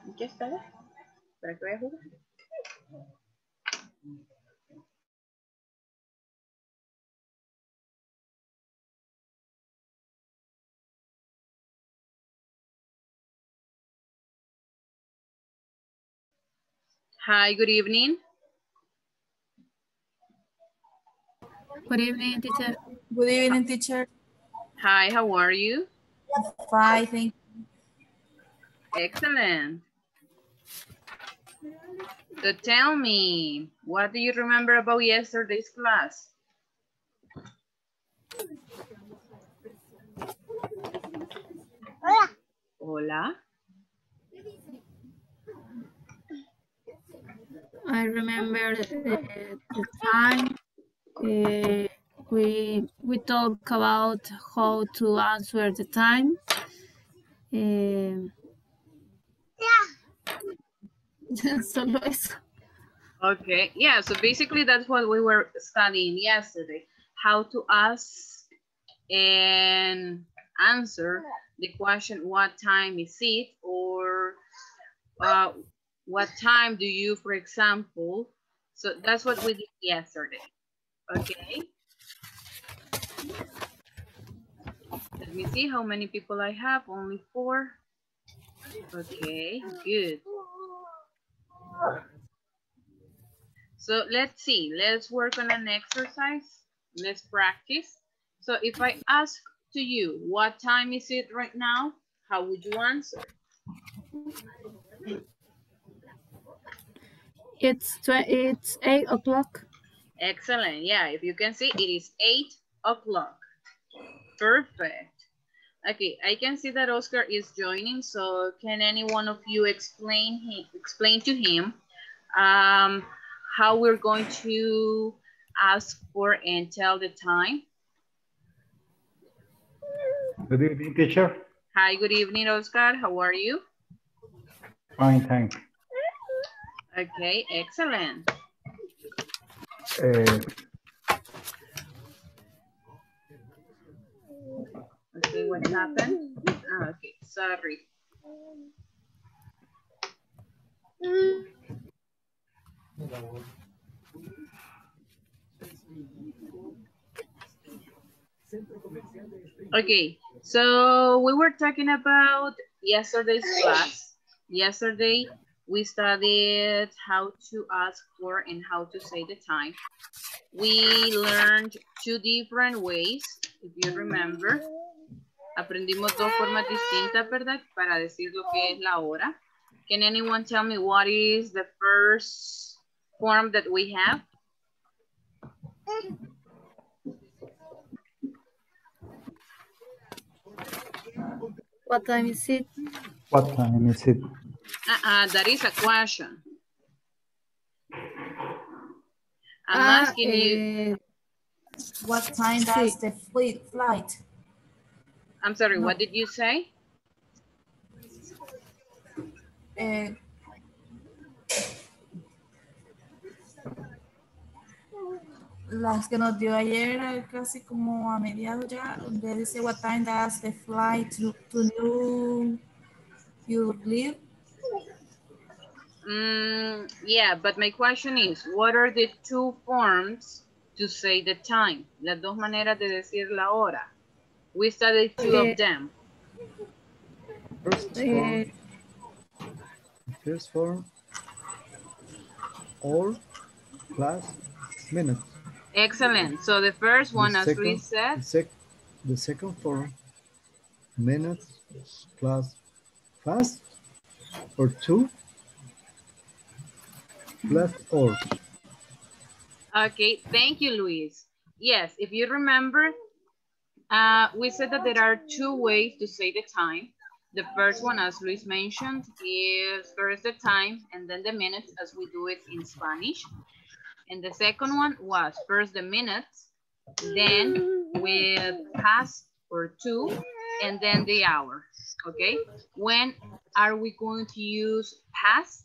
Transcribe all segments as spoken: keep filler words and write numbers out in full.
¿Qué está? ¿Para que vaya a jugar? Hi, good evening. Good evening, teacher. Good evening, teacher. Hi, how are you? Fine, thank you. Excellent. So tell me, what do you remember about yesterday's class? Hola. Hola. I remember the, the time uh, we we talk about how to answer the time. Uh, solo eso. Okay, yeah, so basically that's what we were studying yesterday, how to ask and answer the question, what time is it? Or uh, what time do you, for example? So that's what we did yesterday, okay? Let me see how many people I have, only four. Okay, good. So let's see, let's work on an exercise. Let's practice. So if I ask to you, what time is it right now? How would you answer? It's tw it's eight o'clock. Excellent. Yeah, if you can see, it is eight o'clock. Perfect. Okay, I can see that Oscar is joining. So can any one of you explain him, explain to him um, how we're going to ask for and tell the time? Good evening, teacher. Hi, good evening, Oscar. How are you? Fine, thanks. Okay, excellent. Uh, Okay, what happened? Ah, okay, sorry. Okay, so we were talking about yesterday's class. Yesterday, we studied how to ask for and how to say the time. We learned two different ways, if you remember. Aprendimos dos formas distintas, ¿verdad? Para decir lo que es la hora. Can anyone tell me what is the first form that we have? What time is it? what time is it? Uh-uh, that is a question. I'm Ah, asking you. eh, What time does the flight flight? I'm sorry, No. what did you say? Eh, las que nos dio ayer, casi como a mediados ya, donde dice what time does the flight to, to New York? Mm, yeah, but my question is, what are the two forms to say the time? Las dos maneras de decir la hora. We studied two eh, of them. First eh, form, first form, or plus minutes. Excellent. So the first The one, as second, Luis said, the, sec, the second form, minutes plus fast, or two plus or. okay, thank you, Luis. Yes, if you remember, uh, we said that there are two ways to say the time. The first one, as Luis mentioned, is first the time and then the minutes as we do it in Spanish. And the second one was first the minutes, then with past or two, and then the hour, okay? When are we going to use past?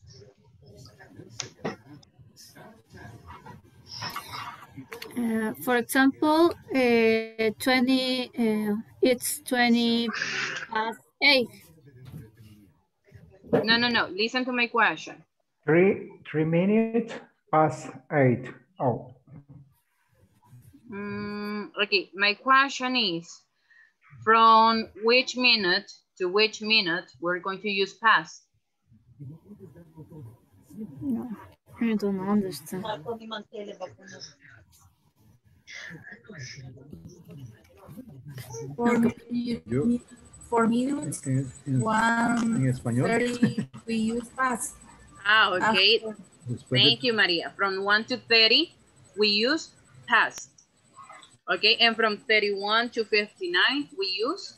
uh, for example, uh, twenty. Uh, it's twenty past eight. No, no, no. Listen to my question. Three, three minutes past eight. Oh, Mm, okay, my question is, from which minute to which minute we're going to use past? No, I don't understand. For, Okay. mi- Yo- mi- for minutes, En, en- one en español. thirty, we use past. Ah, okay. After, Después Thank de, you, Maria. From one to thirty, we use past. Okay, and from thirty-one to fifty-nine, we use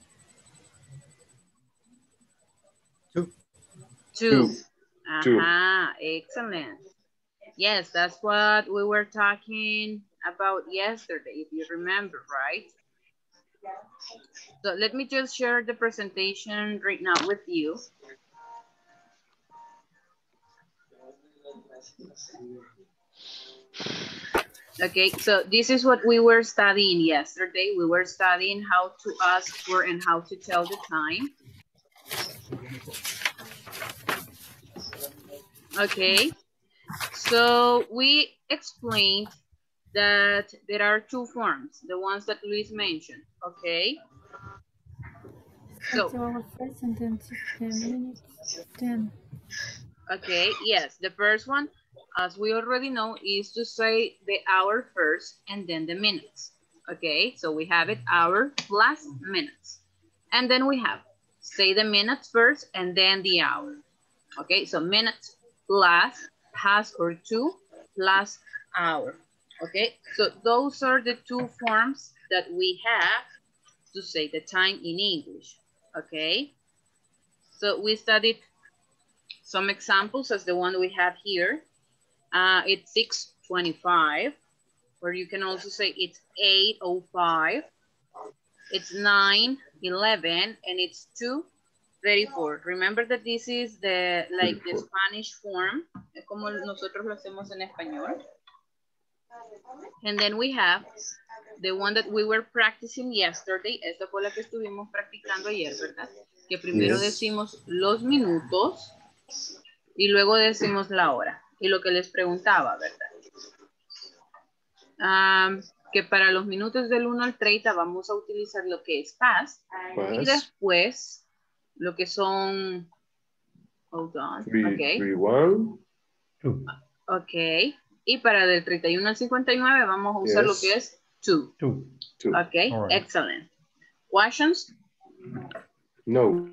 two. two. Two. Aha, excellent. Yes, that's what we were talking about yesterday, if you remember, right? So let me just share the presentation right now with you. Okay, so this is what we were studying yesterday. We were studying how to ask for and how to tell the time. Okay, so we explained that there are two forms, the ones that Luis mentioned, okay? So, So our first sentence is ten minutes, ten. okay, yes, the first one, as we already know, is to say the hour first and then the minutes. Okay, so we have it hour plus minutes. And then we have say the minutes first and then the hour. Okay, so minutes plus past or two plus hour. Okay, so those are the two forms that we have to say the time in English. Okay, so we studied some examples as the one we have here. Uh, it's six twenty-five, or you can also say it's eight oh five, it's nine eleven, and it's two thirty-four. Remember that this is the like the Spanish form, como nosotros lo hacemos en español. And then we have the one that we were practicing yesterday. Esta fue la que estuvimos practicando ayer, ¿verdad? Que primero Yes. decimos los minutos y luego decimos la hora. Y lo que les preguntaba, ¿verdad? Um, que para los minutos del uno al treinta vamos a utilizar lo que es past. Y Past. después lo que son... Hold on. Three, Okay. three, one. two, Ok. Y para del treinta y uno al cincuenta y nueve vamos a usar Yes. lo que es to. two. Two. Ok, All right. excellent. Questions? No.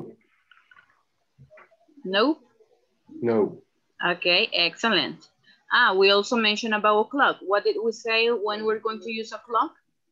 No? No. Okay, excellent. Ah, we also mentioned about clock. What did we say when we're going to use a clock?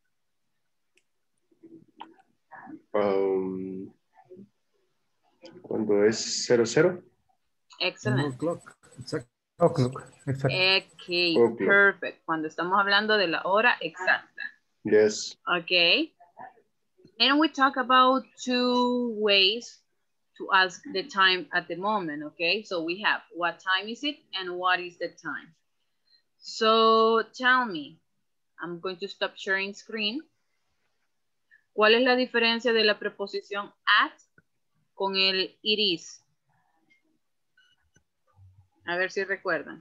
Um, cuando es cero cero. One Excellent. o'clock. Exacto. O'clock, exactly. Okay, O'clock. perfect. Cuando estamos hablando de la hora exacta. Yes. Okay. And we talk about two ways to ask the time at the moment, okay? So we have what time is it and what is the time. So tell me, I'm going to stop sharing screen. ¿Cuál es la diferencia de la preposición at con el it is? A ver si recuerdan.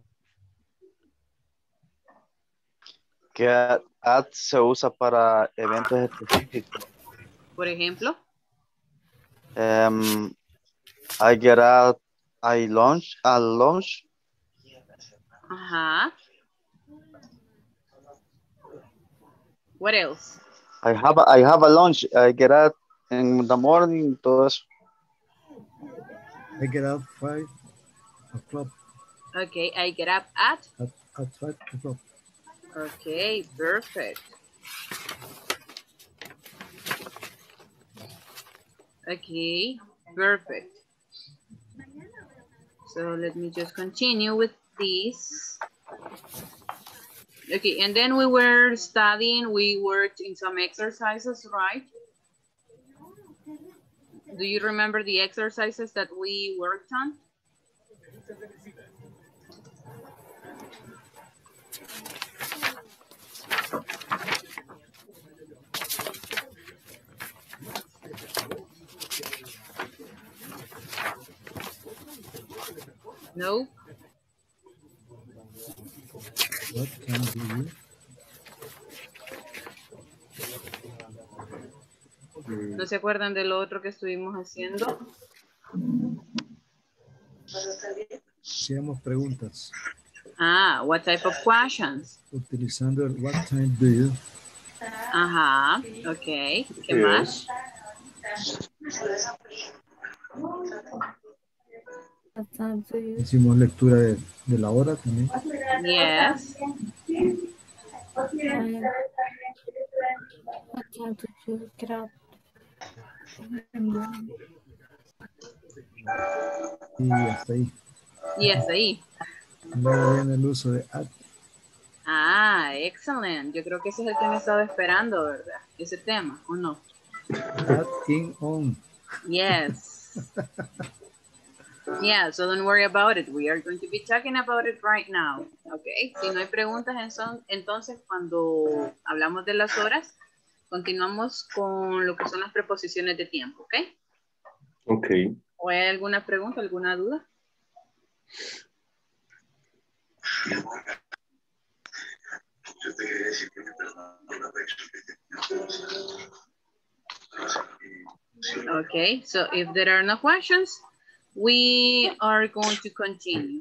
Que at se usa para eventos específicos. Por ejemplo, Um, I get out, I launch, I launch. ajá. What else? I have a, I have a lunch. I get out in the morning. Todo eso. I get out five o'clock. Okay, I get up at. At, at five o'clock. Okay, perfect. Okay, perfect. So let me just continue with this. Okay, and then we were studying, we worked in some exercises, right? Do you remember the exercises that we worked on? No. What time do you? ¿No se acuerdan de lo otro que estuvimos haciendo? Hacíamos preguntas. Ah, what type of questions? Utilizando el what time do you. Ajá, ok. ¿Qué Yes. más? What time do you? Hicimos lectura de, de la hora también. Yes. I- What time do you get up? Y hasta ahí. Yes, ahí. Luego viene el uso de at. Ah, excelente. Yo creo que ese es el que me estaba esperando, ¿verdad? Ese tema, ¿o no? At, in, on. Yes. Yeah, so don't worry about it. We are going to be talking about it right now. Okay. Si no hay preguntas, entonces cuando hablamos de las horas, continuamos con lo que son las preposiciones de tiempo, ¿ok? Ok. ¿O hay alguna pregunta, alguna duda? Okay, so if there are no questions, we are going to continue.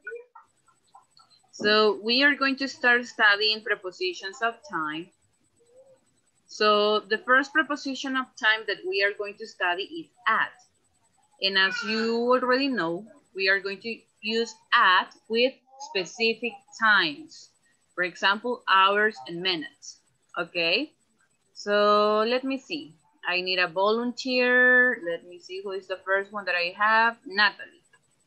So we are going to start studying prepositions of time. So the first preposition of time that we are going to study is at. And as you already know, we are going to use at with specific times. For example, hours and minutes, okay? So let me see. I need a volunteer. Let me see who is the first one that I have. Natalie.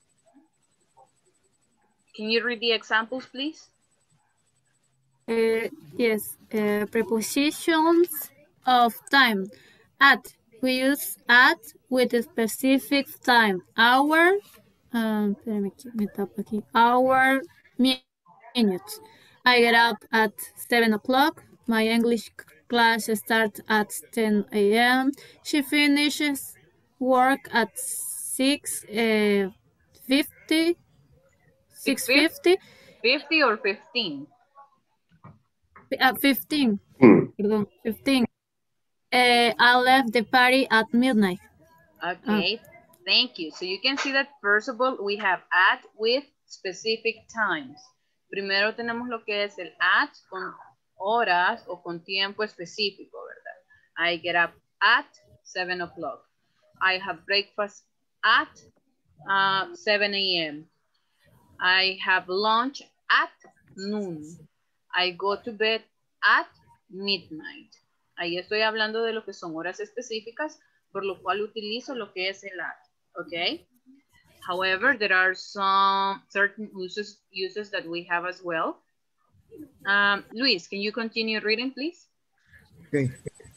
Can you read the examples, please? Uh, yes, uh, prepositions of time. At, we use at with a specific time. Hour, um, espérame que me tapo aquí. Hour, mi- minutes. I get up at seven o'clock. My English class starts at ten A M She finishes work at six fifty. six fifty. fifty or fifteen? Uh, fifteen. Hmm. Perdón, fifteen. Uh, I left the party at midnight. Okay, uh. Thank you. So you can see that first of all, we have at with specific times. Primero tenemos lo que es el at con horas o con tiempo específico, ¿verdad? I get up at seven o'clock. I have breakfast at uh, seven A M I have lunch at noon. I go to bed at midnight. Ahí estoy hablando de lo que son horas específicas, por lo cual utilizo lo que es el at, okay? However, there are some certain uses, uses that we have as well. Um, Luis, can you continue reading, please? Okay.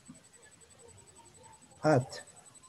At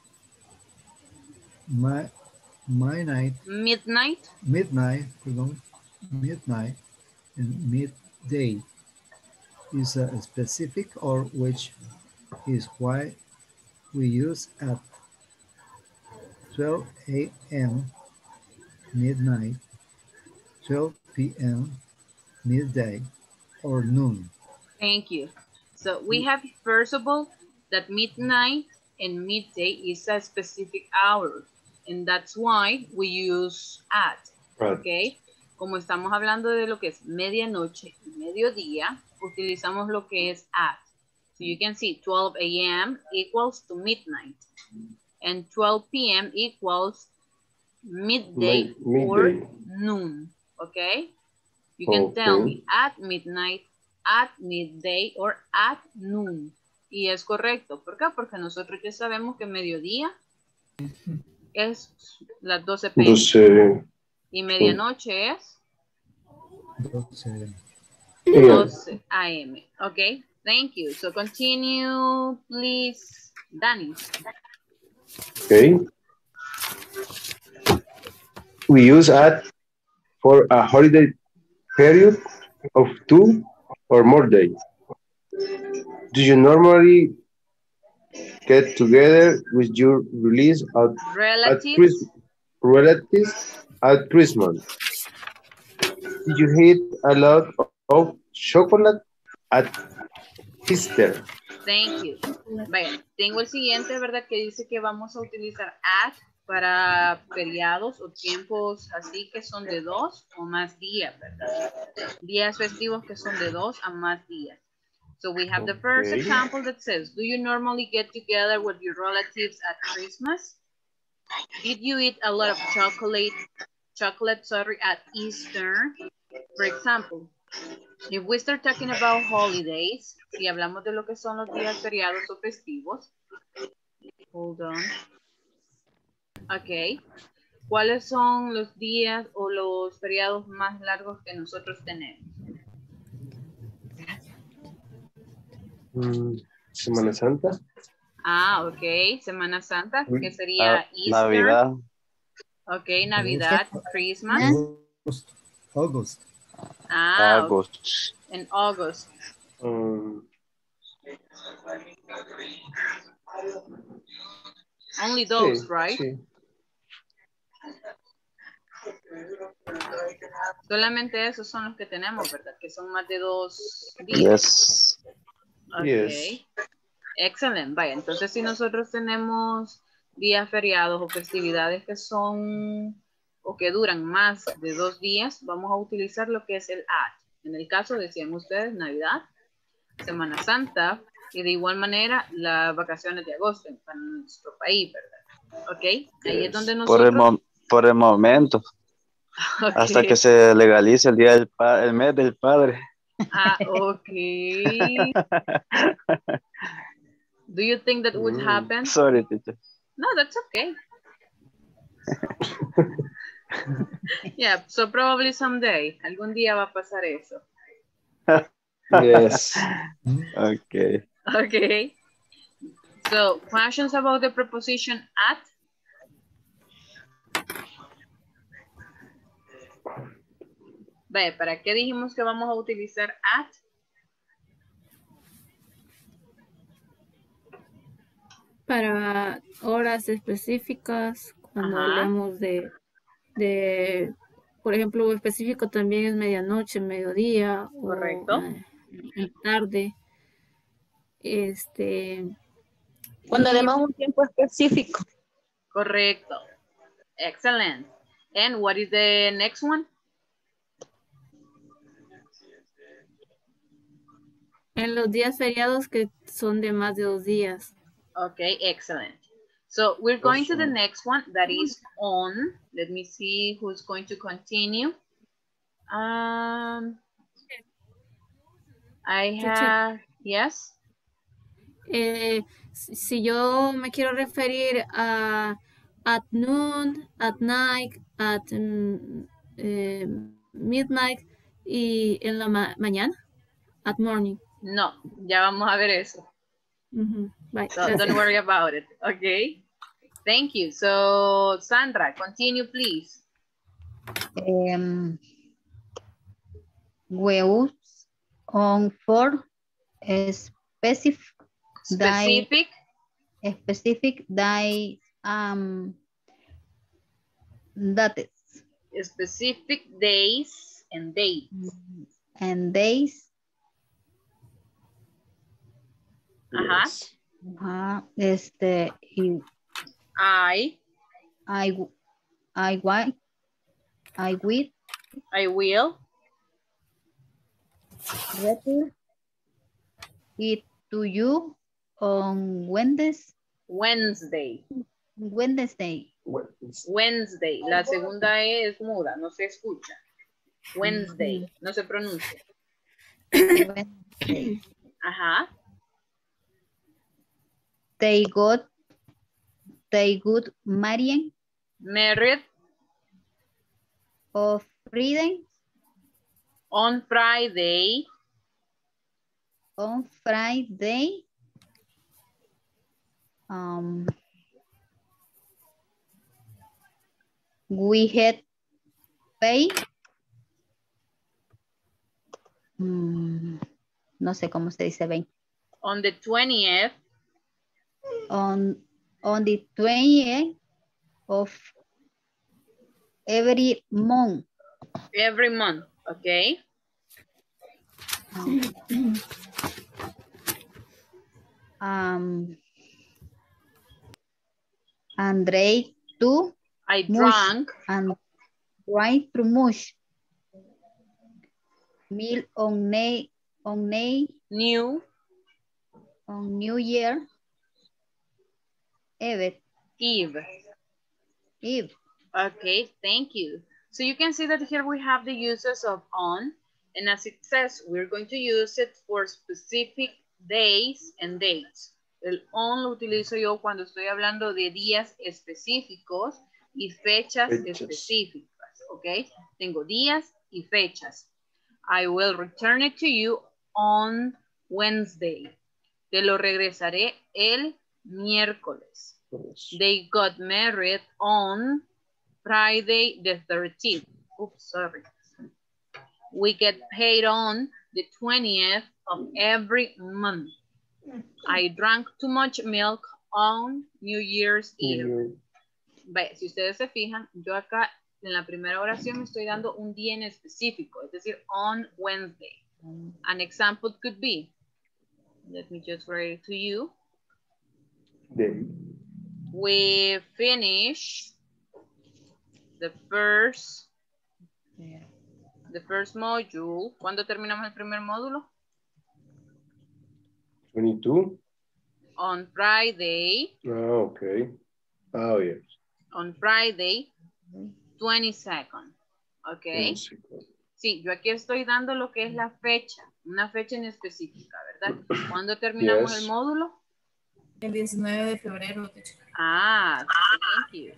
my my night. Midnight. Midnight, pardon, midnight and midday is a specific or which is why we use at twelve A M midnight, twelve P M midday, or noon. Thank you. So we have, first of all, that midnight and midday is a specific hour. And that's why we use at, Right. okay? Como estamos hablando de lo que es medianoche y mediodía, utilizamos lo que es at. So you can see twelve A M equals to midnight. And twelve P M equals midday, midday. or noon, okay? You can Okay. tell me at midnight, at midday, or at noon. Y es correcto. ¿Por qué? Porque nosotros ya sabemos que mediodía es las doce P M. doce. Y medianoche es doce. doce A M. Okay, thank you. So continue, please, Danny. Okay. We use at for a holiday period of two or more days. Do you normally get together with your release at, at Relatives. Christmas, relatives at Christmas? Did you eat a lot of chocolate at Easter? Thank you. Vaya, tengo el siguiente, ¿verdad? Que dice que vamos a utilizar at para feriados o tiempos así que son de dos o más días, ¿verdad? Días festivos que son de dos a más días. So we have the first Okay. example that says, do you normally get together with your relatives at Christmas? Did you eat a lot of chocolate, chocolate, sorry, at Easter? For example, if we start talking about holidays, si hablamos de lo que son los días feriados o festivos, hold on. Ok. ¿Cuáles son los días o los feriados más largos que nosotros tenemos? Mm, Semana Santa. Ah, ok. Semana Santa, que sería Ah, Easter. Navidad. Ok, Navidad, Christmas. August. August. Ah, ok. August. En August. Um, Only those, sí, right? sí. Solamente esos son los que tenemos, ¿verdad? Que son más de dos días. Yes. Ok. Yes. Excelente. Vaya, entonces si nosotros tenemos días feriados o festividades que son o que duran más de dos días, vamos a utilizar lo que es el at. En el caso, decían ustedes, Navidad, Semana Santa y de igual manera las vacaciones de agosto para nuestro país, ¿verdad? Ok. Ahí es donde Por el, nosotros... mo- por el momento. Okay. Hasta que se legalice el día del pa- el mes del padre. Ah, okay. Do you think that would Mm. happen? Sorry, teacher. No, that's okay. Yeah, so probably someday. Algún día va a pasar eso. Yes. Okay. Okay. So, questions about the preposition at? Ve, ¿para qué dijimos que vamos a utilizar at? Para horas específicas, cuando Ajá. hablemos de, de, por ejemplo, específico también es medianoche, mediodía Correcto. o eh, en tarde. Este, Cuando y demos un tiempo específico. Correcto. Excellent. And what is the next one? en los días feriados que son de más de dos días. Okay, excellent. So we're going to the Awesome. next one that is on. Let me see who's going to continue. Um, I have, yes. Eh, si si yo me quiero referir a at noon, at night, at mm, eh, midnight y en la ma- mañana, at morning. No, ya vamos a ver eso. Ujú, bye, So gracias. don't worry about it. Okay. Thank you. So Sandra, continue, please. Um, we use on for specific day, Specific, specific day um dates specific days and dates. and days. Ajá. Yes. Ajá, este y I, I w- I want I will I will. return it to you on Wednesday. Wednesday. Wednesday. Well, it's- Wednesday. La segunda E es muda, no se escucha. Wednesday, no se pronuncia. Wednesday. Ajá. They got they got married Married of Friday on Friday. on Friday. Um, we had pay. Mm, no sé cómo se dice pay. On the twentieth On on the twentieth of Every month. Every month, okay. Um, and drank too I much drank and drank too much. Meal on May on May new on New Year Eve. Eve. Eve. Okay, thank you. So you can see that here we have the uses of on, and as it says, we're going to use it for specific days and dates. El on lo utilizo yo cuando estoy hablando de días específicos y fechas, Fechas. específicas, ¿ok? Tengo días y fechas. I will return it to you on Wednesday. Te lo regresaré el miércoles. They got married on Friday the thirteenth. Oops, sorry. We get paid on the twentieth of every month. I drank too much milk on New Year's Eve. Vaya, si ustedes se fijan, yo acá en la primera oración me estoy dando un día en específico, es decir, on Wednesday. An example could be, let me just write it to you. Day. We finish the first, the first module. ¿Cuándo terminamos el primer módulo? twenty-two. On Friday. Oh, okay. Oh, yes. On Friday, twenty-second. Okay. Sí, yo aquí estoy dando lo que es la fecha, una fecha en específica, ¿verdad? ¿Cuándo terminamos Yes. el módulo? El diecinueve de febrero. Ah, thank you.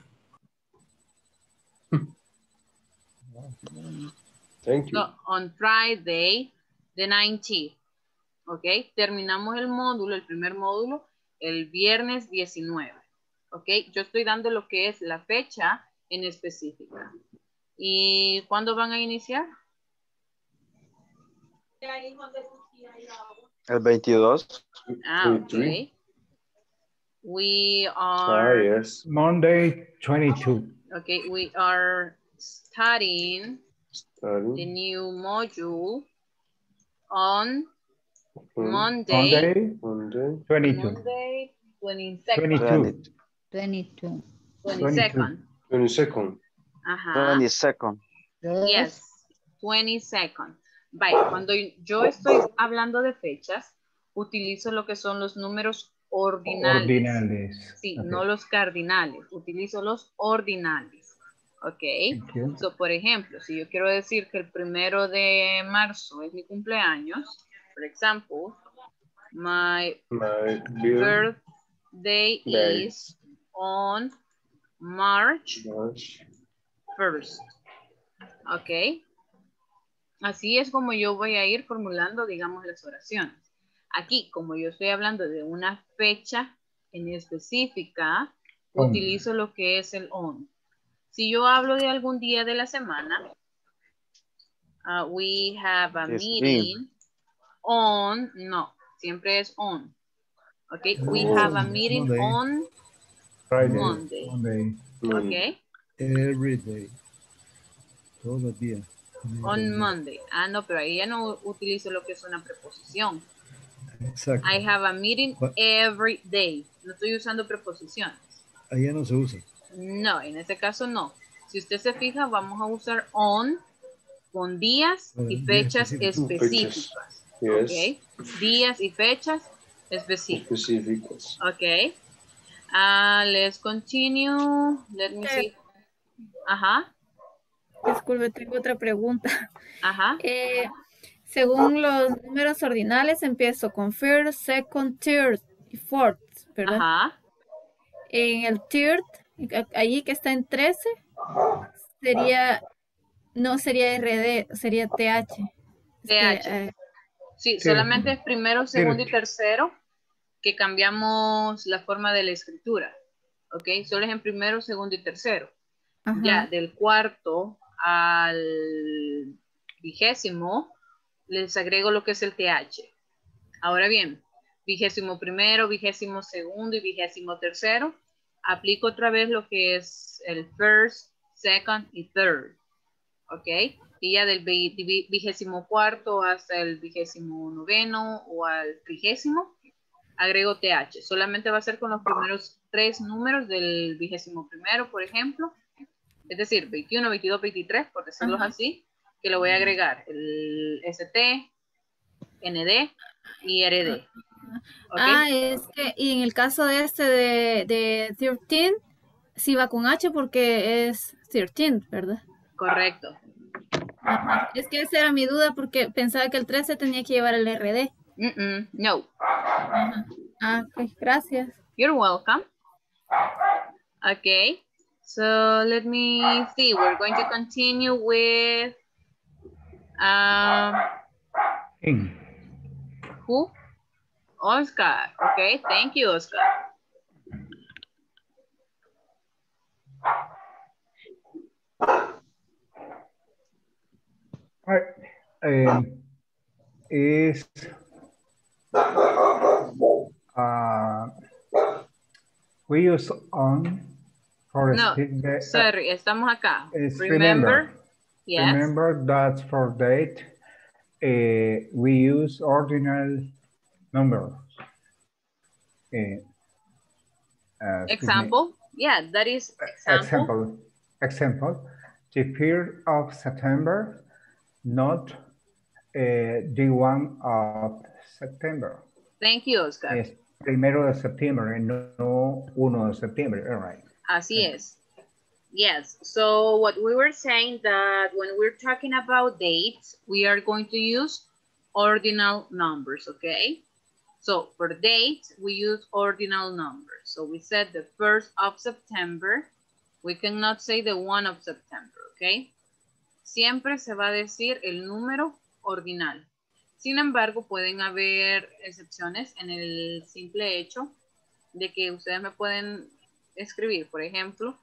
Thank you. So, on Friday, the nineteenth. Ok, terminamos el módulo, el primer módulo, el viernes diecinueve. Ok, yo estoy dando lo que es la fecha en específica. ¿Y cuándo van a iniciar? El veintidós. Ah, ok. We are... Ah, yes. Monday, twenty-two. Okay, we are studying Study. the new module on Hmm. Monday, Monday, Monday. twenty-two. Monday, twenty-second, twenty-two. twenty-two. twenty-second. twenty-second. Ajá. twenty-second. Yes, twenty-second. Vaya, cuando yo estoy hablando de fechas, utilizo lo que son los números ordinales. Ordinales. Sí, Okay. no los cardinales, utilizo los ordinales. Ok. Thank you. So, por ejemplo, si yo quiero decir que el primero de marzo es mi cumpleaños, por ejemplo, my My beer. birthday Day. is on March March. first. Ok. Así es como yo voy a ir formulando, digamos, las oraciones. Aquí, como yo estoy hablando de una fecha en específica, On. utilizo lo que es el on. Si yo hablo de algún día de la semana, uh, we have a It's meeting on, no, siempre es on. Okay, we Oh. have a meeting Monday. on Friday. Monday. Monday. Okay, Every day. Todos los días. on Monday. Ah, no, pero ahí ya no utilizo lo que es una preposición. Exacto. I have a meeting What? every day. No estoy usando preposiciones. Allá no se usa. No, en este caso no. Si usted se fija, vamos a usar on con días Con y días fechas específicos. específicas. Yes. Ok. Días y fechas específicas. Específicos. Ok. Uh, let's continue. Let me see. Ajá. Disculpe, tengo otra pregunta. Ajá. Eh, según los números ordinales, empiezo con first, second, third y fourth, ¿verdad? Ajá. En el third, allí que está en trece, sería, no sería R D, sería T H. Es T H. que, eh, Sí, Sí. solamente es primero, segundo y Sí. tercero que cambiamos la forma de la escritura. Ok, solo es en primero, segundo y tercero. ajá. Ya del cuarto al vigésimo les agrego lo que es el T H. Ahora bien, vigésimo primero, vigésimo segundo y vigésimo tercero, aplico otra vez lo que es el first, second y third. ¿Ok? Y ya del vigésimo cuarto hasta el vigésimo noveno o al trigésimo, agrego T H. Solamente va a ser con los primeros tres números del vigésimo primero, por ejemplo. Es decir, veintiuno, veintidós, veintitrés, por decirlo Ajá. así, que le voy a agregar el S T, N D y R D. ¿Ok? Ah, es que, y en el caso de este de, de trece, sí va con H porque es trece, ¿verdad? Correcto. Ajá. Es que esa era mi duda porque pensaba que el trece tenía que llevar el R D. Mm -mm, no. Ajá. Ah, ok, gracias. You're welcome. Okay, so let me see. We're going to continue with um, In. who? Oscar. Okay, thank you, Oscar. All right. Um, is uh, we use on for No, speak the, uh, sorry, estamos acá. is Remember, remember. yes. Remember that for date uh, we use ordinal numbers. Uh, uh, excuse me. Example, yeah, that is example. Example, example, the period of September, not uh, the one of September. Thank you, Oscar. Es primero de septiembre, no uno de septiembre, all right. Así es. Yes, so what we were saying that when we're talking about dates, we are going to use ordinal numbers, okay? So for dates, we use ordinal numbers. So we said the first of September. We cannot say the one of September, okay? Siempre se va a decir el número ordinal. Sin embargo, pueden haber excepciones en el simple hecho de que ustedes me pueden escribir, por ejemplo,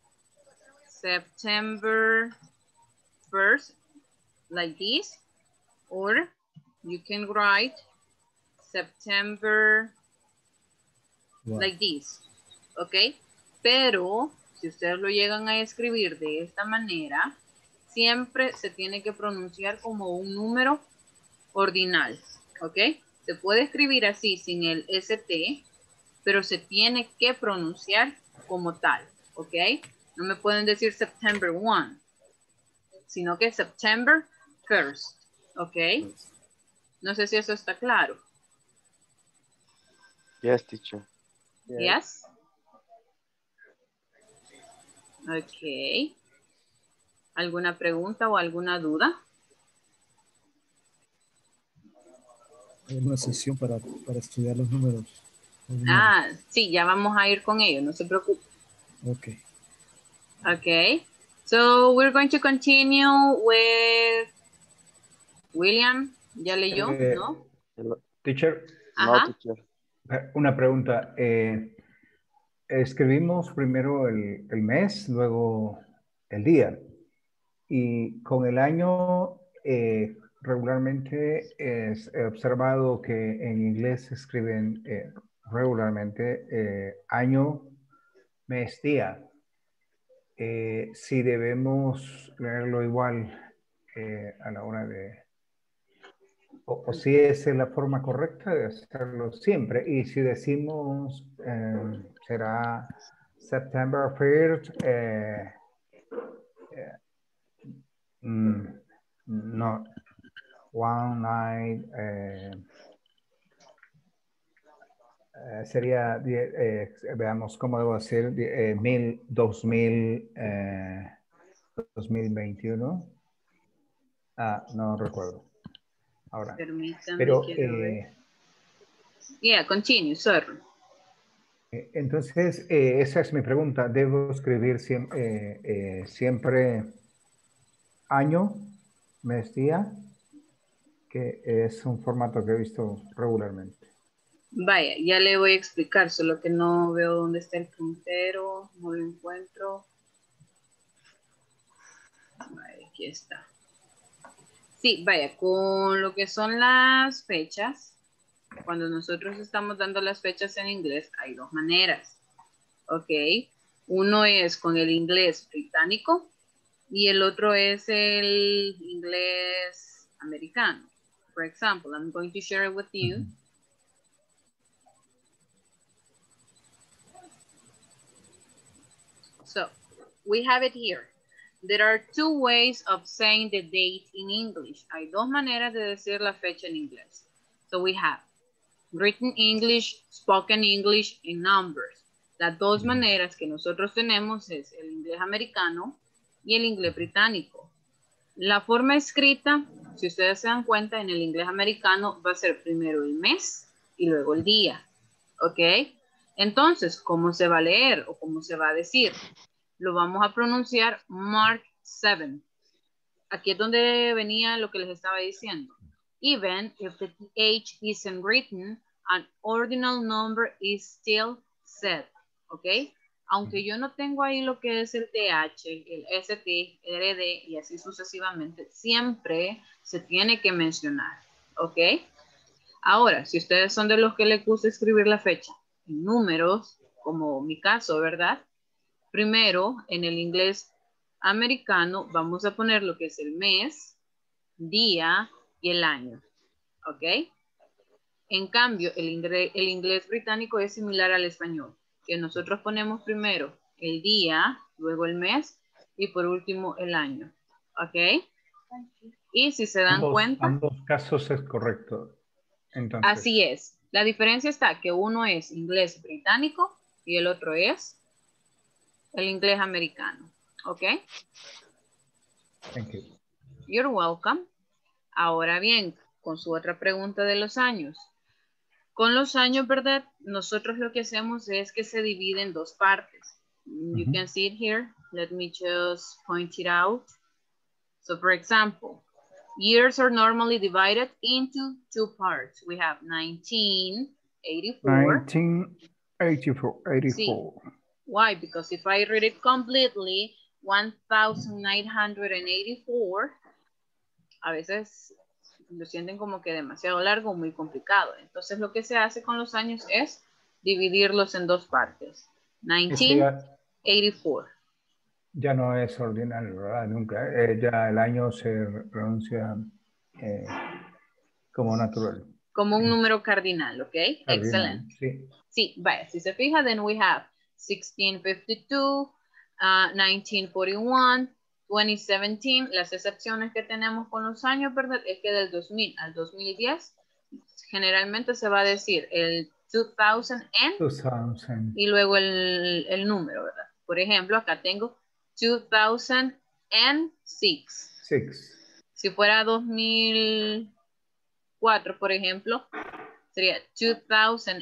September first, like this, or you can write September Wow. like this, ¿ok? Pero si ustedes lo llegan a escribir de esta manera, siempre se tiene que pronunciar como un número ordinal, ¿ok? Se puede escribir así sin el S T, pero se tiene que pronunciar como tal, ¿ok? No me pueden decir September first, sino que September first, ¿ok? No sé si eso está claro. Yes, teacher. Yes. Ok. ¿Alguna pregunta o alguna duda? Hay una sesión para, para estudiar los números. Los números. Ah, sí, ya vamos a ir con ello, no se preocupe. Ok. Okay, so we're going to continue with William. ¿Ya leyó? Eh, ¿No? Teacher, No, Ajá. teacher. eh, una pregunta. Eh, escribimos primero el, el mes, luego el día. Y con el año, eh, regularmente es, he observado que en inglés se escriben eh, regularmente eh, año, mes, día. Eh, si debemos leerlo igual eh, a la hora de... O, o si esa es la forma correcta de hacerlo siempre. Y si decimos, eh, será September first, eh, eh, mm, no, one night, eh, eh, sería, die- eh, veamos cómo debo decir, die- eh, mil, dos mil, eh, dos mil veintiuno. Ah, no recuerdo. Ahora. Permítame, Pero, quiero ver. eh, Yeah, continue, sorry. eh, entonces, eh, esa es mi pregunta. ¿Debo escribir siempre, eh, eh, siempre año, mes, día? Que es un formato que he visto regularmente. Vaya, ya le voy a explicar, solo que no veo dónde está el puntero, no lo encuentro. Vaya, aquí está. Sí, vaya, con lo que son las fechas, cuando nosotros estamos dando las fechas en inglés, hay dos maneras, ¿ok? Uno es con el inglés británico y el otro es el inglés americano. For example, I'm going to share it with you. So, we have it here. There are two ways of saying the date in English. Hay dos maneras de decir la fecha en inglés. So, we have written English, spoken English, and numbers. Las dos maneras que nosotros tenemos es el inglés americano y el inglés británico. La forma escrita, si ustedes se dan cuenta, en el inglés americano va a ser primero el mes y luego el día. ¿Ok? Entonces, ¿cómo se va a leer o cómo se va a decir? Lo vamos a pronunciar March seventh. Aquí es donde venía lo que les estaba diciendo. Even if the th isn't written, an ordinal number is still said. ¿Ok? Aunque yo no tengo ahí lo que es el th, el st, el rd y así sucesivamente, siempre se tiene que mencionar. ¿Ok? Ahora, si ustedes son de los que les gusta escribir la fecha en números, como mi caso, ¿verdad? Primero, en el inglés americano, vamos a poner lo que es el mes, día y el año. ¿Ok? En cambio, el inglés, el inglés británico es similar al español, que nosotros ponemos primero el día, luego el mes y por último el año. ¿Ok? Y si se dan ambos, cuenta... ambos casos es correcto. Entonces. Así es. La diferencia está que uno es inglés británico y el otro es el inglés americano. ¿Ok? Thank you. You're welcome. Ahora bien, con su otra pregunta de los años. Con los años, ¿verdad? Nosotros lo que hacemos es que se divide en dos partes. You Uh-huh. can see it here. Let me just point it out. So, for example, years are normally divided into two parts. We have nineteen eighty-four. nineteen eighty-four. eighty-four. See, why? Because if I read it completely, one thousand nine hundred eighty-four, a veces lo sienten como que demasiado largo, muy complicado. Entonces lo que se hace con los años es dividirlos en dos partes. nineteen eighty-four. Ya no es ordinario, ¿verdad? Nunca. Eh, ya el año se pronuncia eh, como natural. Como un número cardinal, ¿ok? Cardinal, Excelente. sí. Sí, vaya, si se fija, then we have sixteen fifty-two, uh, nineteen forty-one, twenty seventeen. Las excepciones que tenemos con los años, ¿verdad? Es que del dos mil al dos mil diez, generalmente se va a decir el two thousand and two thousand. Y luego el, el número, ¿verdad? Por ejemplo, acá tengo two thousand six. Six. Si fuera dos mil cuatro, por ejemplo, sería two thousand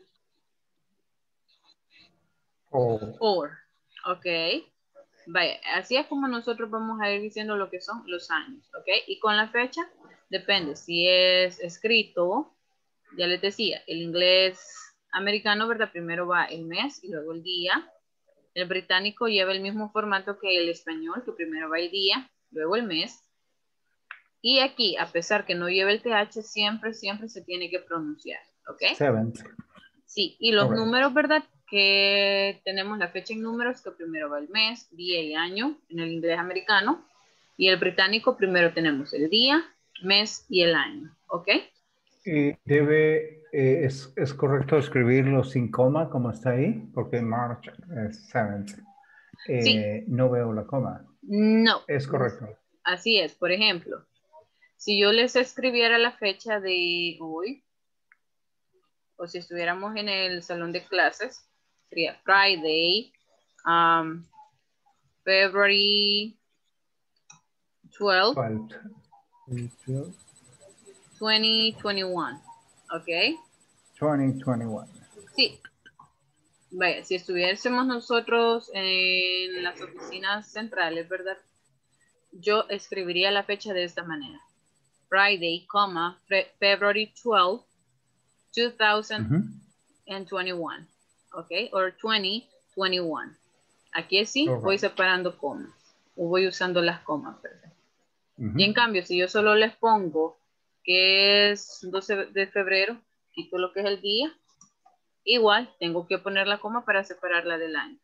four. Ok. Vaya, así es como nosotros vamos a ir diciendo lo que son los años. Ok. Y con la fecha, depende. Si es escrito, ya les decía, el inglés americano, ¿verdad? Primero va el mes y luego el día. El británico lleva el mismo formato que el español, que primero va el día, luego el mes. Y aquí, a pesar que no lleve el th, siempre, siempre se tiene que pronunciar. ¿Ok? Seventh. Sí, y los Correct. números, ¿verdad? Que tenemos la fecha en números, que primero va el mes, día y año, en el inglés americano. Y el británico, primero tenemos el día, mes y el año. ¿Ok? Y debe, eh, es, es correcto escribirlo sin coma, como está ahí, porque March es seventh. Eh, Sí. No veo la coma. No. Es correcto. Así es. Por ejemplo, si yo les escribiera la fecha de hoy, o si estuviéramos en el salón de clases, sería Friday, um, February twelfth, twelve. twenty twenty-one. ¿Ok? twenty twenty-one. Sí. Vaya, si estuviésemos nosotros en las oficinas centrales, ¿verdad? Yo escribiría la fecha de esta manera. Friday, comma, fe February twelfth, two thousand twenty-one. Uh-huh. ¿Ok? O twenty twenty-one. Aquí sí Correct. voy separando comas. O voy usando las comas, ¿verdad? Uh-huh. Y en cambio, si yo solo les pongo que es doce de febrero, quito lo que es el día, igual tengo que poner la coma para separarla del año.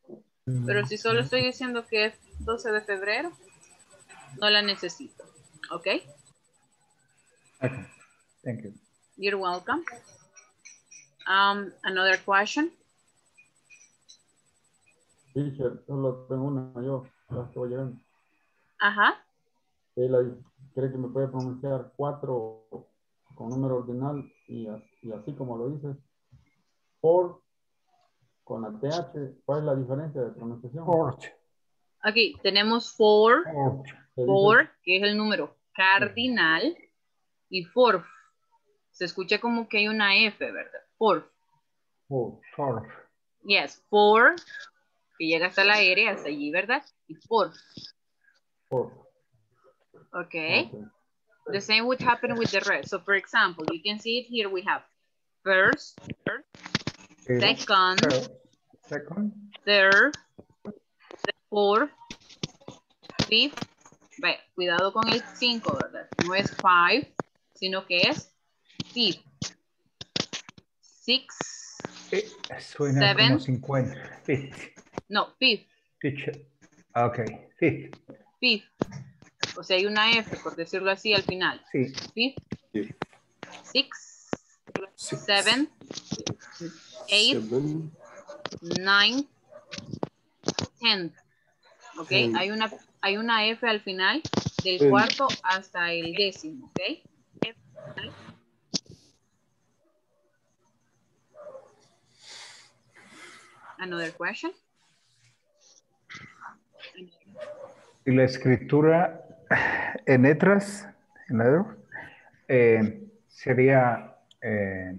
Pero si solo estoy diciendo que es doce de febrero, no la necesito. ¿Ok? Okay. Thank you. You're welcome. Um, another question? Teacher, solo tengo una yo, ya estoy llegando. Ajá. Eh, la- ¿Cree que me puede pronunciar cuatro con número ordinal y, as- y así como lo dices? Por con la T H, ¿cuál es la diferencia de pronunciación? Fourth. Aquí tenemos four, Fourth. Se dice four, que es el número cardinal, y fourth. Se escucha como que hay una F, ¿verdad? Fourth. four. Fourth. Yes, four, que llega hasta la R, hasta allí, ¿verdad? Y fourth. Four. Okay. Okay. The same would happen with the rest. So, for example, you can see it here. We have first, Zero. second, Third. Second. third, fourth, fifth. Ve, cuidado con el cinco, ¿verdad? No es five, sino que es fifth. Six, Eh, suena seven. como cincuenta. Fifth. No, fifth, Teacher. Okay. Fifth. fifth. O sea, hay una F, por decirlo así, al final. Sí. Fifth, Sí. six, Six, seven, eight, seven, nine, ten. ¿Ok? ten. Hay una, hay una F al final del Ten. cuarto hasta el décimo, ¿ok? Another question? Y la escritura en letras, en letras, eh, sería eh,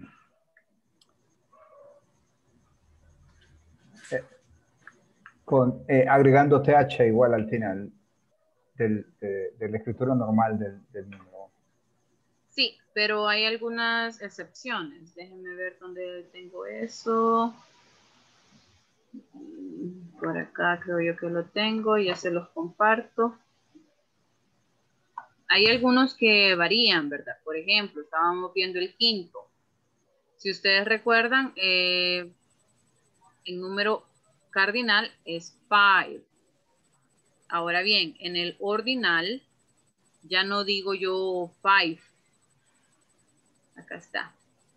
eh, con, eh, agregando T H igual al final del, de, de la escritura normal del, del número. Sí, pero hay algunas excepciones. Déjenme ver dónde tengo eso. Por acá creo yo que lo tengo, ya se los comparto. Hay algunos que varían, ¿verdad? Por ejemplo, estábamos viendo el quinto. Si ustedes recuerdan, eh, el número cardinal es five. Ahora bien, en el ordinal, ya no digo yo five. Acá está.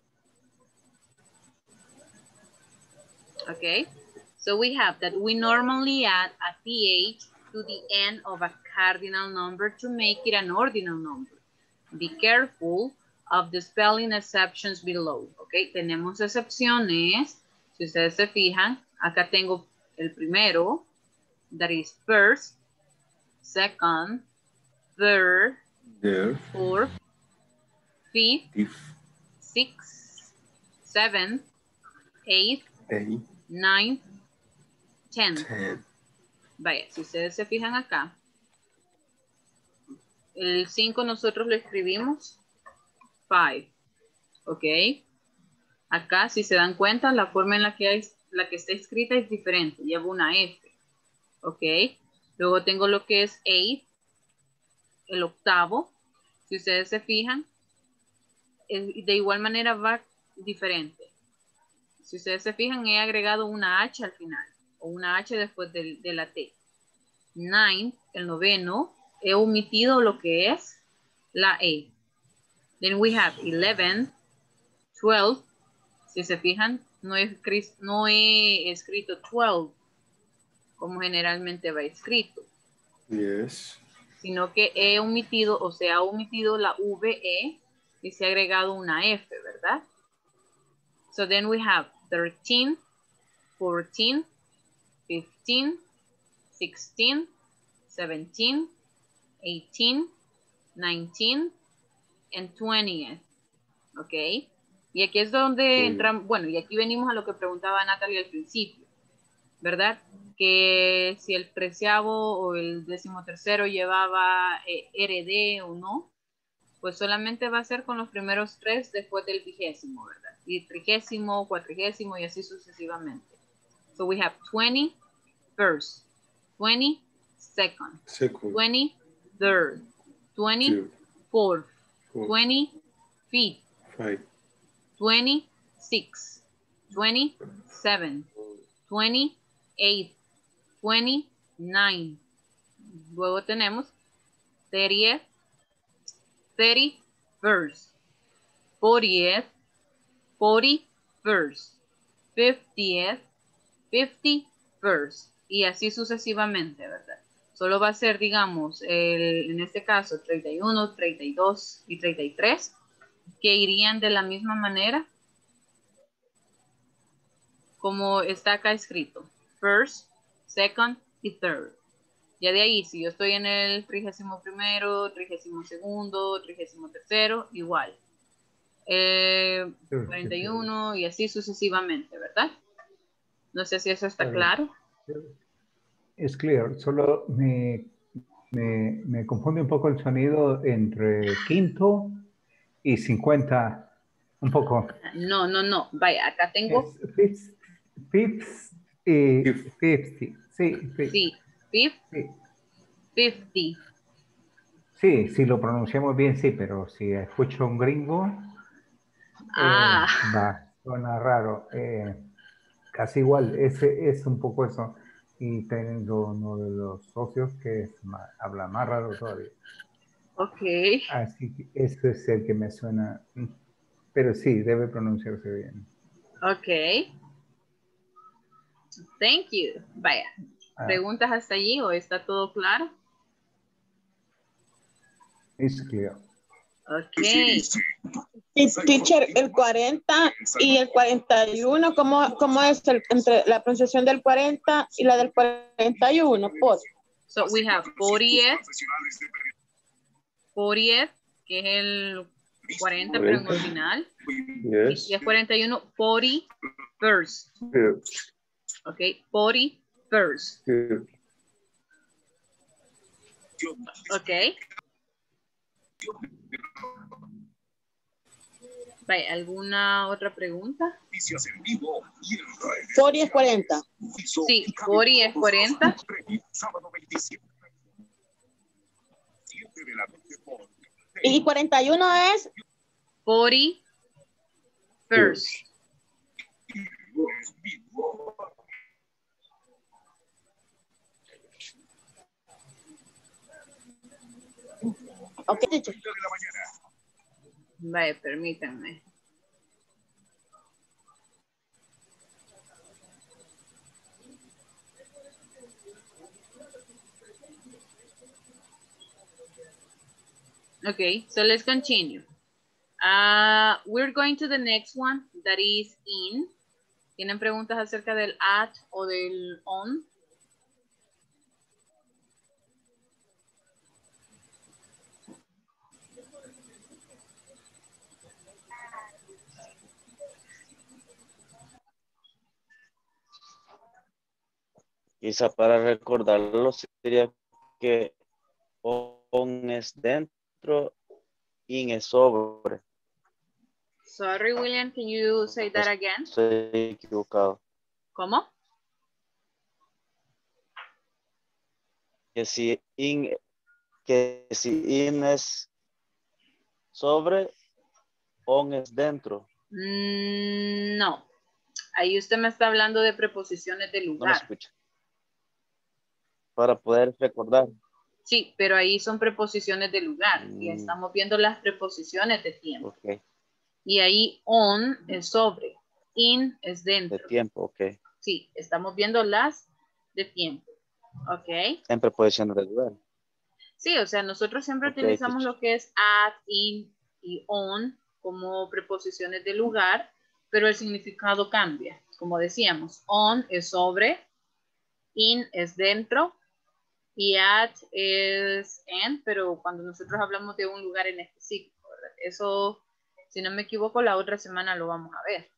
Okay. So we have that we normally add a T H to the end of a cardinal number to make it an ordinal number. Be careful of the spelling exceptions below. Okay, tenemos excepciones. Si ustedes se fijan, acá tengo el primero, that is first, second, third, There. fourth, fifth, If. sixth, seventh, eighth, Eight. ninth, tenth. Ten. Vaya, si ustedes se fijan acá, el cinco nosotros lo escribimos five, ¿ok? Acá, si se dan cuenta, la forma en la que, hay, la que está escrita es diferente, lleva una F, ¿ok? Luego tengo lo que es eight, el octavo, si ustedes se fijan, de igual manera va diferente. Si ustedes se fijan, he agregado una H al final, o una H después de, de la T. Nine, el noveno, he omitido lo que es la E. Then we have eleven, twelve. Si se fijan, no he, no he escrito twelve como generalmente va escrito. Yes. Sino que he omitido, o se ha omitido la V E y se ha agregado una F, ¿verdad? So then we have thirteen, fourteen, fifteen, sixteen, seventeen, eighteen, nineteen, and twentieth. ¿Ok? Y aquí es donde entramos, bueno, y aquí venimos a lo que preguntaba Natalie al principio, ¿verdad? Que si el treceavo o el decimotercero llevaba eh, R D o no, pues solamente va a ser con los primeros tres después del vigésimo, ¿verdad? Y trigésimo, cuatrigésimo y así sucesivamente. So we have twenty first, twenty second, Second. twenty third, twenty fourth, twenty fifth, Five. twenty six, twenty seven, twenty eight, twenty-nine. Luego tenemos thirtieth, thirty-first, fortieth, forty-first, fiftieth, fifty-first. Y así sucesivamente, ¿verdad? Solo va a ser, digamos, el, en este caso, treinta y uno, treinta y dos y treinta y tres, que irían de la misma manera como está acá escrito. First, second y third. Ya de ahí, si yo estoy en el trigésimo primero, trigésimo segundo, trigésimo tercero, igual. Eh, cuarenta y uno y así sucesivamente, ¿verdad? No sé si eso está claro. Es clear, solo me, me, me confunde un poco el sonido entre quinto y cincuenta, un poco. No, no, no, vaya, acá tengo... Fifth, fifth y fifty, sí. Fifth. Sí, fifth, Sí. fifty. Sí, si lo pronunciamos bien, sí, pero si escucho un gringo, Ah. eh, va, suena raro. Eh, casi igual, ese es un poco eso. Y tengo uno de los socios que es más, habla más raro todavía. Ok. Así que ese es el que me suena, pero sí, debe pronunciarse bien. Ok. Thank you. Vaya, Ah, ¿preguntas hasta allí o está todo claro? es clear. Ok. Y teacher, el cuarenta y el cuarenta y uno, ¿cómo, cómo es el, entre la pronunciación del cuarenta y la del cuarenta y uno? Por. So we have fortieth, fortieth, que es el cuarenta, pero en original. Yes. Y es cuarenta y uno, forty-first. Yeah. Ok, forty-first. Yeah. Ok. Vale, ¿alguna otra pregunta? cuarenta es cuarenta. Sí, cuarenta es cuarenta. Y cuarenta y uno es forty-first. Ok, teacher. Vale, permítanme. Okay, so let's continue. Uh, we're going to the next one, that is in. ¿Tienen preguntas acerca del at o del on? Quizá para recordarlo sería que on es dentro, in es sobre. Sorry, William, can you say that again? Estoy equivocado. ¿Cómo? Que si in, que si in es sobre, on es dentro. Mm, no. Ahí usted me está hablando de preposiciones de No me lugar. escucha. Para poder recordar. Sí, pero ahí son preposiciones de lugar. Mm. Y estamos viendo las preposiciones de tiempo. Ok. Y ahí on es sobre. In es dentro. De tiempo, ok. Sí, estamos viendo las de tiempo. Ok. En preposiciones de lugar. Sí, o sea, nosotros siempre Okay, utilizamos teacher. lo que es at, in y on como preposiciones de lugar, pero el significado cambia. Como decíamos, on es sobre, in es dentro y at es en, pero cuando nosotros hablamos de un lugar en específico, ¿verdad? Eso, si no me equivoco, la otra semana lo vamos a ver.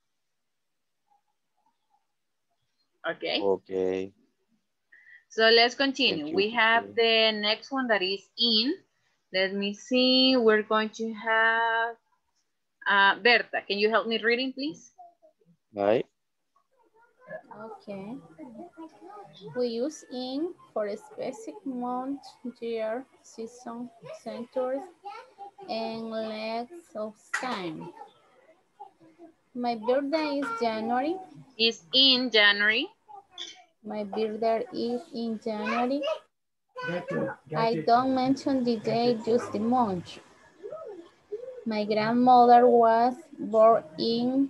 Okay. Okay. So let's continue. Thank you. We have the next one that is in. Let me see. We're going to have uh, Berta. Can you help me reading, please? Right. Okay. We use in for a specific month, year, season, centuries, and length of time. My birthday is January. Is in January. My birthday is in January. I don't mention the day, just the month. My grandmother was born in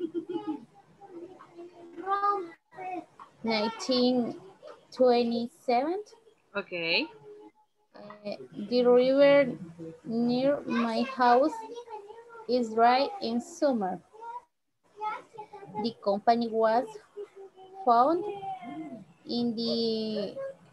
nineteen twenty-seven. Okay. Uh, the river near my house is dry in summer. The company was found in the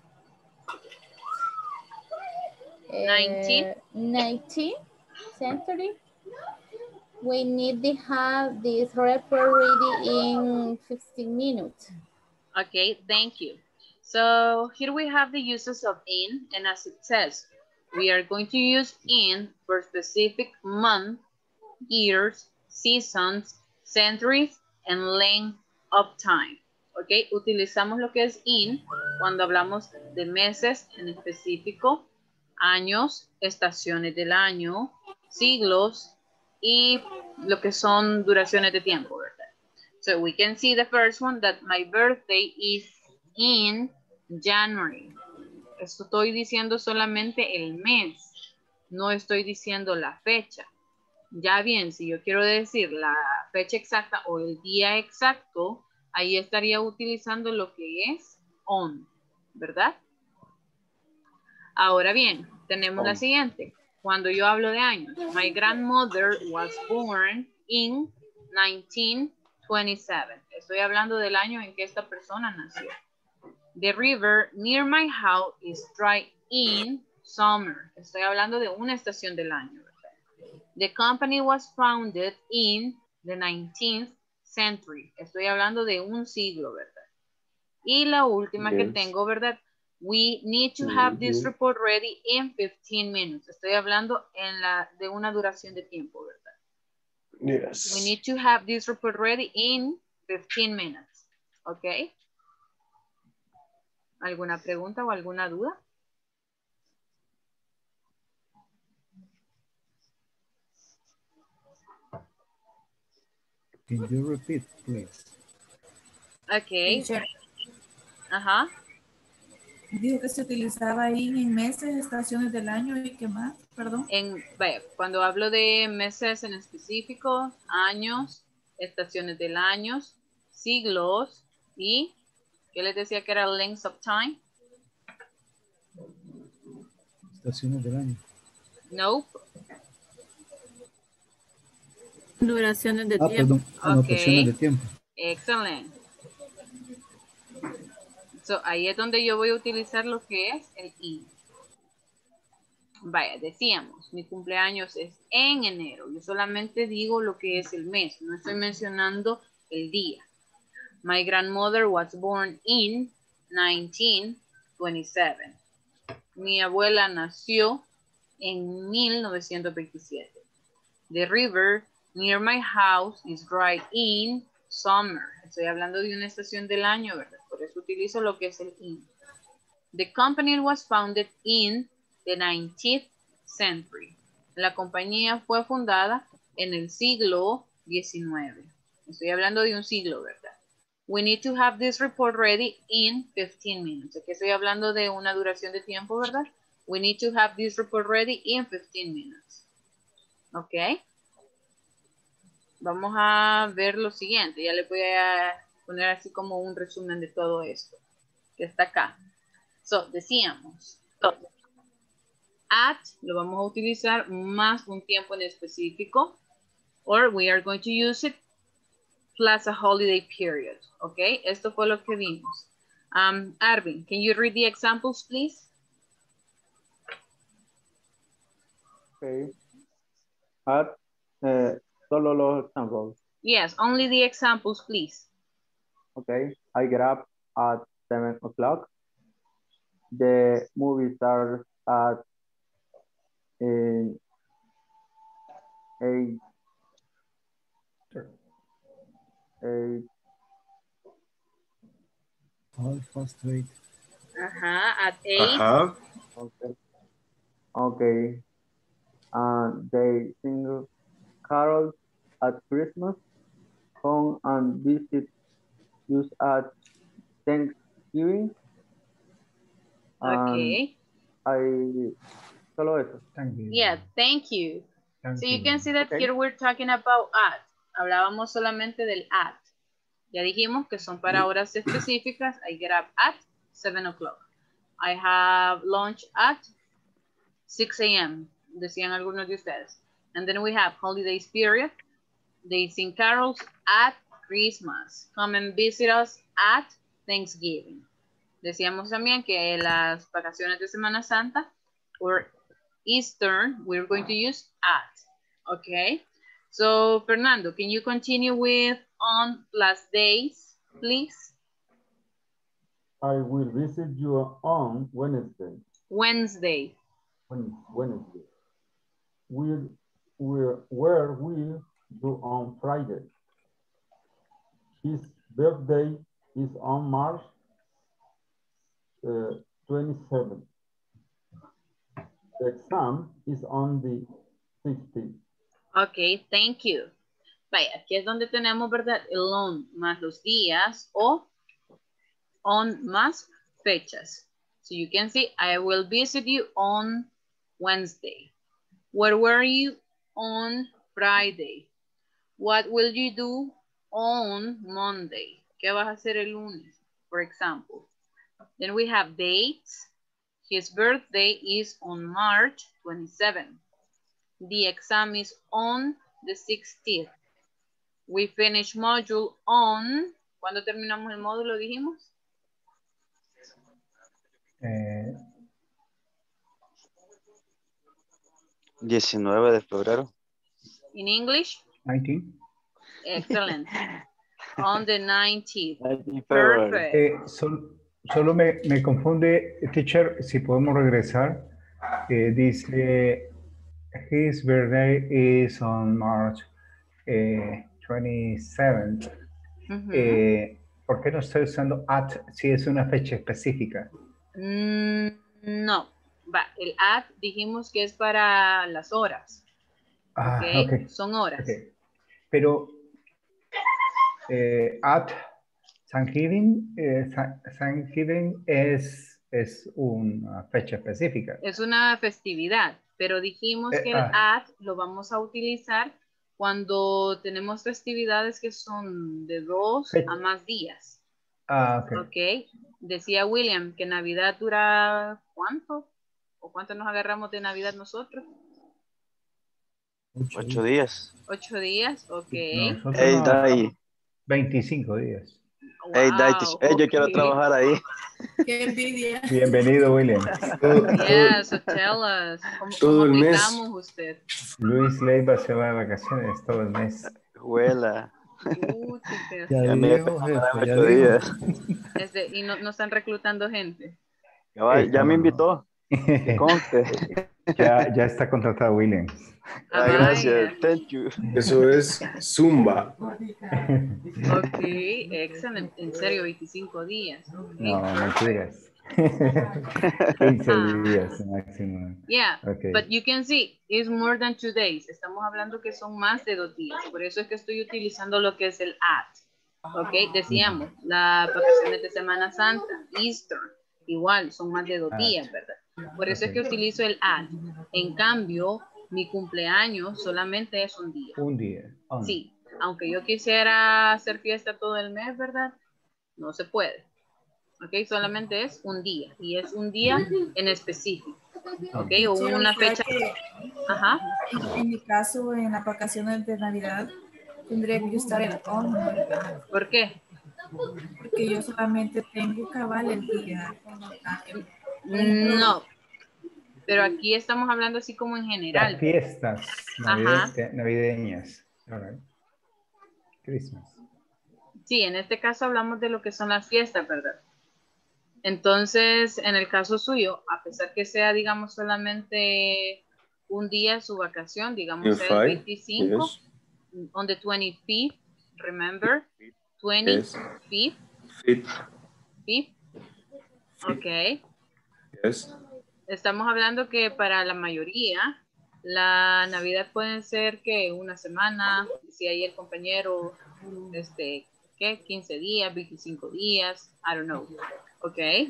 nineteen. uh, nineteenth century. We need to have this report ready in fifteen minutes. Okay, thank you. So here we have the uses of in, and as it says, we are going to use in for specific month, years, seasons, centuries, and length of time. Ok, utilizamos lo que es in cuando hablamos de meses en específico, años, estaciones del año, siglos y lo que son duraciones de tiempo, ¿verdad? So we can see the first one, that my birthday is in January. Esto estoy diciendo solamente el mes, no estoy diciendo la fecha. Ya bien, si yo quiero decir la fecha exacta o el día exacto, ahí estaría utilizando lo que es on, ¿verdad? Ahora bien, tenemos On. la siguiente. Cuando yo hablo de años, my grandmother was born in nineteen twenty-seven. Estoy hablando del año en que esta persona nació. The river near my house is dry in summer. Estoy hablando de una estación del año, ¿verdad? The company was founded in the nineteenth century. Estoy hablando de un siglo, ¿verdad? Y la última Yes. que tengo, ¿verdad? We need to have this report ready in fifteen minutes. Estoy hablando en la, de una duración de tiempo, ¿verdad? Yes. We need to have this report ready in fifteen minutes. ¿Ok? ¿Alguna pregunta o alguna duda? Can you repeat, please? Ok. Teacher, Ajá. dijo que se utilizaba ahí en meses, estaciones del año y qué más, perdón. En, vaya, cuando hablo de meses en específico, años, estaciones del año, siglos y, ¿qué les decía que era length of time? Estaciones del año. Nope. Duraciones de Ah, tiempo. perdón, anotaciones de tiempo. Excelente. So, ahí es donde yo voy a utilizar lo que es el in. Vaya, decíamos, mi cumpleaños es en enero. Yo solamente digo lo que es el mes, no estoy mencionando el día. My grandmother was born in nineteen twenty-seven. Mi abuela nació en mil novecientos veintisiete. The river near my house is dry in summer. Estoy hablando de una estación del año, ¿verdad? Por eso utilizo lo que es el in. The company was founded in the nineteenth century. La compañía fue fundada en el siglo diecinueve. Estoy hablando de un siglo, ¿verdad? We need to have this report ready in fifteen minutes. Aquí estoy hablando de una duración de tiempo, ¿verdad? We need to have this report ready in fifteen minutes. ¿Ok? Vamos a ver lo siguiente. Ya le voy a poner así como un resumen de todo esto que está acá. So, decíamos, so, at lo vamos a utilizar más un tiempo en específico, or we are going to use it plus a holiday period. Ok, esto fue lo que vimos. Um, Arvin, can you read the examples, please? Okay. At uh, solo los examples. Yes, only the examples, please. Okay. I get up at seven o'clock. The movie starts at uh, eight. Eight. Half past eight. Uh-huh, at eight. Ajá. Okay. Okay. And they sing carols at Christmas. Come and visit us at Thanksgiving. And Okay. I, solo eso. Yeah, thank you. So you can see that Okay. here we're talking about at. Hablábamos solamente del at. Ya dijimos que son para horas específicas. I get up at seven o'clock. I have lunch at six A M Decían algunos de ustedes. And then we have holidays period. They sing carols at Christmas. Come and visit us at Thanksgiving. Decíamos también que las vacaciones de Semana Santa or Easter, we're going to use at. Okay. So, Fernando, can you continue with on plus days, please? I will visit you on Wednesday. Wednesday. When, Wednesday. We'll, we're, where will you on Friday? His birthday is on March uh, twenty-seventh. The exam is on the sixteenth. Ok, thank you. Vaya, aquí es donde tenemos, ¿verdad? El on más los días o on más fechas. So you can see, I will visit you on Wednesday. Where were you on Friday? What will you do on Monday? ¿Qué vas a hacer el lunes, for example? Then we have dates. His birthday is on March twenty-seventh. The exam is on the sixteenth. We finish module on... ¿Cuándo terminamos el módulo, dijimos? Eh, diecinueve de febrero. In English? nineteen. Excellent. On the nineteenth. February. Perfect. Eh, sol- solo me, me confunde, teacher, si podemos regresar. Eh, dice, his birthday is on March eh, twenty-seventh. Uh-huh. eh, ¿Por qué no estoy usando at si es una fecha específica? Mm, no. Va, el at dijimos que es para las horas. Ah, Okay. ok. Son horas. Okay. Pero eh, at Thanksgiving, eh, Thanksgiving es, es una fecha específica. Es una festividad, pero dijimos Eh, que el ah. at lo vamos a utilizar cuando tenemos festividades que son de dos Fe- a más días. Ah, ok. Ok. Decía William que Navidad dura ¿cuánto? ¿O cuánto nos agarramos de Navidad nosotros? Ocho días. Ocho días, ok. Nosotros Ey, nos Dai. agarramos veinticinco días. Ey, Dai, Wow, ey, yo quiero ok. trabajar ahí. Qué envidia. Bienvenido, William. Todo, todo- Yeah, so tell us. ¿Cómo, Todo cómo el mes. aplicamos usted? Luis Leiva se va de vacaciones todo el mes. Huela. Uh, chicas. Ya Ya me dijo, jefe, ocho ya dijo. días. Este, y no, no están reclutando gente. Ya, va, ya me invitó. Que conste. ya, ya está contratado William. Ah, Ah, gracias. vaya. Thank you. Eso es Zumba. Ok, excelente. En serio, veinticinco días. Okay, No, perfect. mentiras. quince Ah. días máximo. Yeah, Okay. but you can see, it's more than two days. Estamos hablando que son más de dos días. Por eso es que estoy utilizando lo que es el at. Ok, decíamos, las vacaciones de Semana Santa, Easter, igual, son más de dos At. días, ¿verdad? Por eso es que Ok. utilizo el at. En cambio, mi cumpleaños solamente es un día. Un día. on. Sí, aunque yo quisiera hacer fiesta todo el mes, ¿verdad? No se puede. Ok, solamente es un día. Y es un día en específico. Ok, o Sí, una o sea fecha. que Ajá. en, en mi caso, en las vacaciones de Navidad, tendría que yo estar en on, ¿Por qué? porque yo solamente tengo cabal el día. Por ejemplo, No. Pero aquí estamos hablando así como en Las general. fiestas Ajá. navide- navideñas. All right. Christmas. Sí, en este caso hablamos de lo que son las fiestas, ¿verdad? Entonces, en el caso suyo, a pesar que sea, digamos, solamente un día su vacación, digamos, In sea el five, veinticinco, yes. on the twenty-fifth, remember? Yes. twenty-fifth, Fit. fifth, ok. Yes. Estamos hablando que para la mayoría, la Navidad pueden ser que una semana, si hay el compañero, este, ¿qué? quince días, veinticinco días, I don't know. Okay.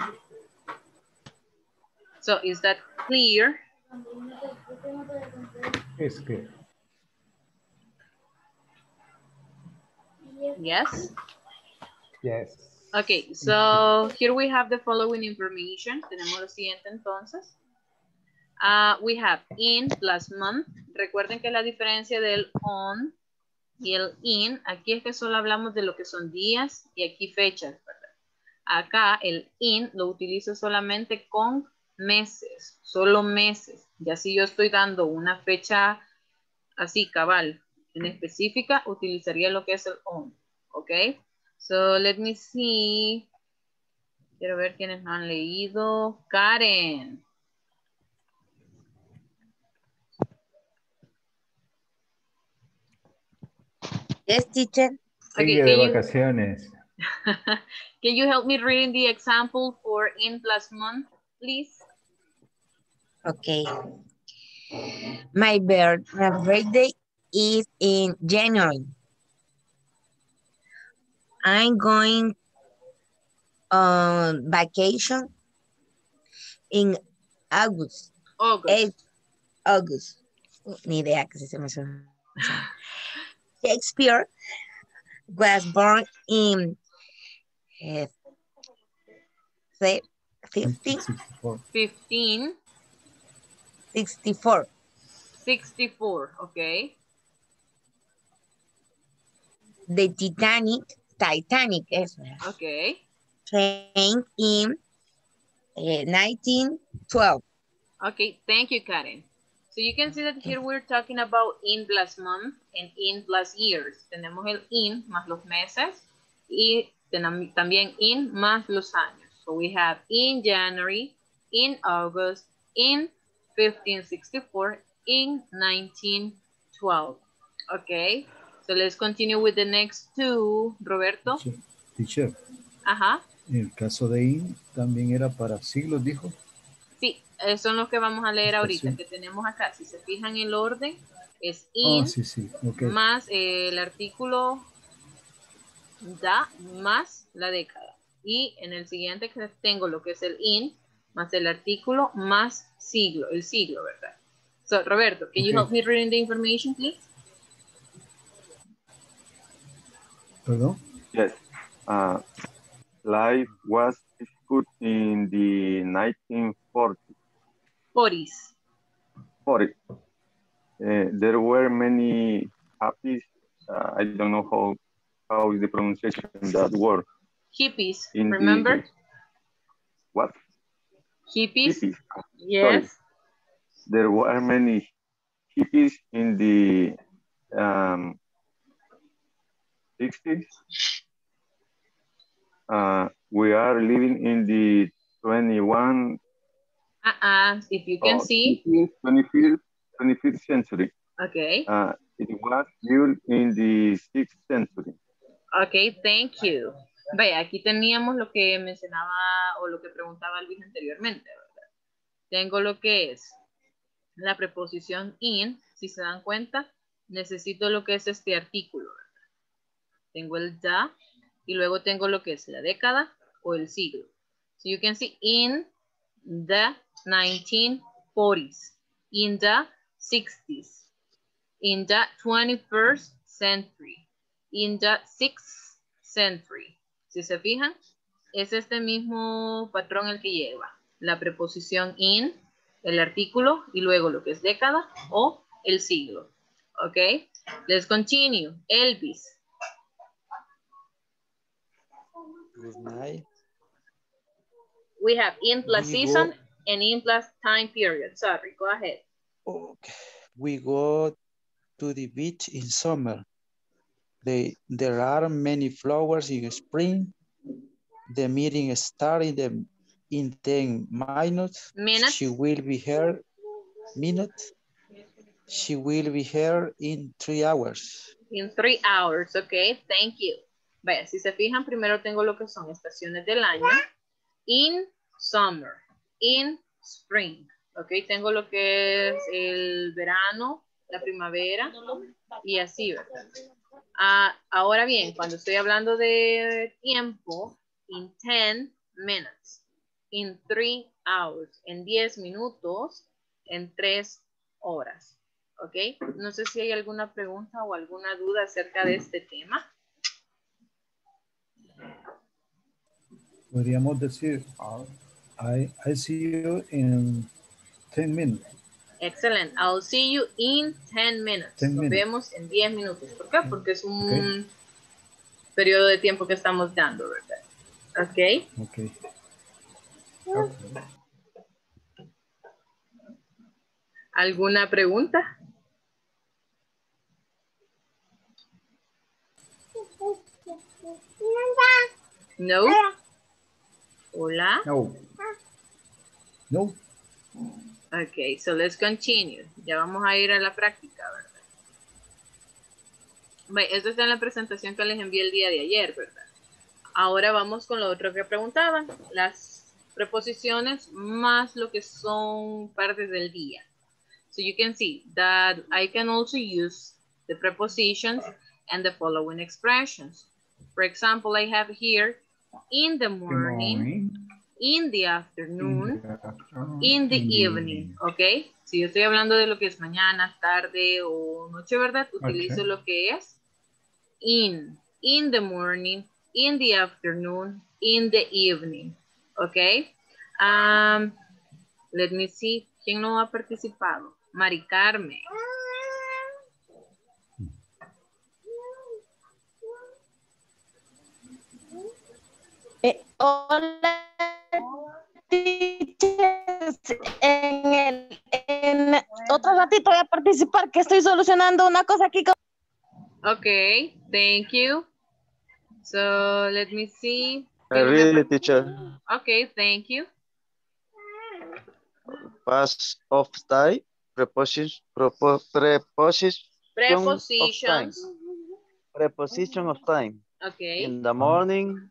So is that clear? It's clear. Yes. Yes. Okay, so here we have the following information. Tenemos lo siguiente entonces. Uh, we have in plus month. Recuerden que la diferencia del on y el in, aquí es que solo hablamos de lo que son días y aquí fechas, ¿verdad? Acá el in lo utilizo solamente con meses, solo meses. Ya si yo estoy dando una fecha así cabal en específica, utilizaría lo que es el on, ¿ok? So let me see. Quiero ver quiénes no han leído. Karen. Yes, teacher. Okay, Sigue de can you, vacaciones. can you help me reading the example for in plus month, please? Okay. My birth, my birthday is in January. I'm going on vacation in August. August. Eight, August. Ni idea que se me suena. Shakespeare was born in uh, fifteen fifteen sixty-four. sixty-four, okay. The Titanic, Titanic, eso. Okay. Sank in uh, nineteen twelve. Okay, thank you, Karen. So you can see that here we're talking about in plus month and in plus years. Tenemos el in más los meses y tenemos también in más los años. So we have in January, in August, in fifteen sixty-four, in nineteen twelve. Okay, so let's continue with the next two, Roberto. Teacher, teacher, Ajá. en el caso de in también era para siglos, dijo. Sí, esos son los que vamos a leer ahorita, que tenemos acá. Si se fijan el orden, es in Oh, sí, sí. Okay. más eh, el artículo da más la década. Y en el siguiente que tengo lo que es el in más el artículo más siglo, el siglo, ¿verdad? So, Roberto, can okay. you help me reading the information, please? Perdón. Yes. Uh, life was put in the nineteen forties. forties. forty. Uh, there were many hippies. Uh, I don't know how how is the pronunciation of that word. Hippies. In Remember? The, what? Hippies. Hippies. Yes. Sorry. There were many hippies in the um, sixties. Uh, we are living in the twenty-one. Uh-uh. If you can oh, see. twenty-fifth, twenty-fifth century. Okay. Uh, it was built in the sixth century. Okay, thank you. Vaya, aquí teníamos lo que mencionaba o lo que preguntaba Luis anteriormente, ¿verdad? Tengo lo que es la preposición in, si se dan cuenta, necesito lo que es este artículo, ¿verdad? Tengo el da y luego tengo lo que es la década o el siglo. So you can see in the nineteen forties, in the sixties, in the twenty-first century, in the sixth century. Si se fijan, es este mismo patrón el que lleva la preposición in, el artículo y luego lo que es década o el siglo. Ok, let's continue. Elvis. Good night. We have in plus We season go, and in plus time period. Sorry, go ahead. okay. We go to the beach in summer. They, there are many flowers in spring. The meeting starts in, the, in ten minutes. Minutes. She will be here. Minutes. She will be here in three hours. In three hours, ok, thank you. Vaya, si se fijan, primero tengo lo que son estaciones del año. In summer, in spring, ok, tengo lo que es el verano, la primavera y así, ¿verdad? Ah, ahora bien, cuando estoy hablando de tiempo, in ten, minutes. In three hours. En diez minutos. En tres horas. ¿Ok? No sé si hay alguna pregunta o alguna duda acerca de este tema. Podríamos decir, uh, I, I see you in ten minutes. Excellent. I'll see you in ten minutes. ten Nos minutes. vemos en diez minutos. ¿Por qué? Porque es un Okay. periodo de tiempo que estamos dando, ¿verdad? Ok. Okay. ¿Alguna pregunta? No. Hola. No. No. Ok, so let's continue. Ya vamos a ir a la práctica, ¿verdad? Bueno, esto está en la presentación que les envié el día de ayer, ¿verdad? Ahora vamos con lo otro que preguntaban. Las preposiciones más lo que son partes del día. So you can see that I can also use the prepositions and the following expressions. For example, I have here in the morning, morning. in the afternoon, In the afternoon, in the in the evening, ¿ok? Si yo estoy hablando de lo que es mañana, tarde o noche, ¿verdad? Utilizo Okay. lo que es in, in the morning, in the afternoon, in the evening, ¿ok? Um, let me see, ¿quién no ha participado? Mari Carmen. Eh, hola, teachers. En el, en otro ratito voy a participar, que estoy solucionando una cosa aquí. con- Okay, thank you. So let me see. I read it, teacher. Okay, thank you. Pass of time, preposition, prepo, preposition of time. Prepositions. Preposition of time. Okay. In the morning,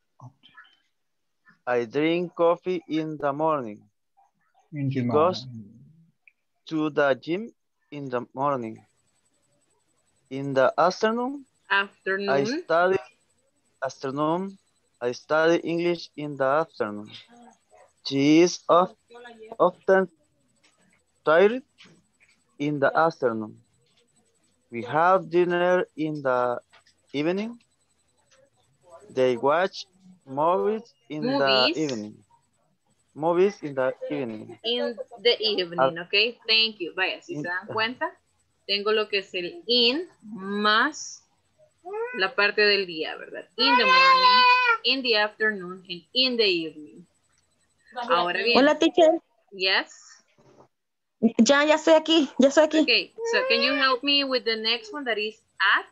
I drink coffee in the morning. In the He goes morning. to the gym in the morning. In the afternoon, I Afternoon. study afternoon. I study English in the afternoon. She is of, often tired in the afternoon. We have dinner in the evening. They watch movies in the Movies. evening. Movies in the evening. In the evening, ok, thank you. Vaya, si se dan cuenta, tengo lo que es el in más la parte del día, ¿verdad? In the morning, in the afternoon, and in the evening. Ahora bien. Hola, teacher. Yes. Ya, ya estoy aquí, ya estoy aquí. Okay, so can you help me with the next one that is at?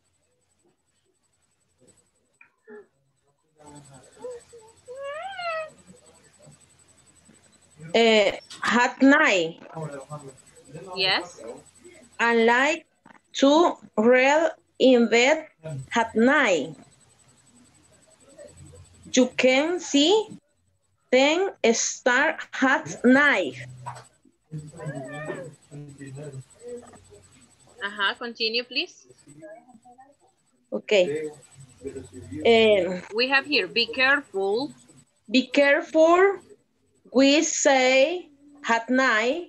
Eh, at night. Yes. I like to read in bed at night. You can see ten stars at night. Ajá, continue, please. Okay. Eh, We have here, be careful. be careful. We say at night,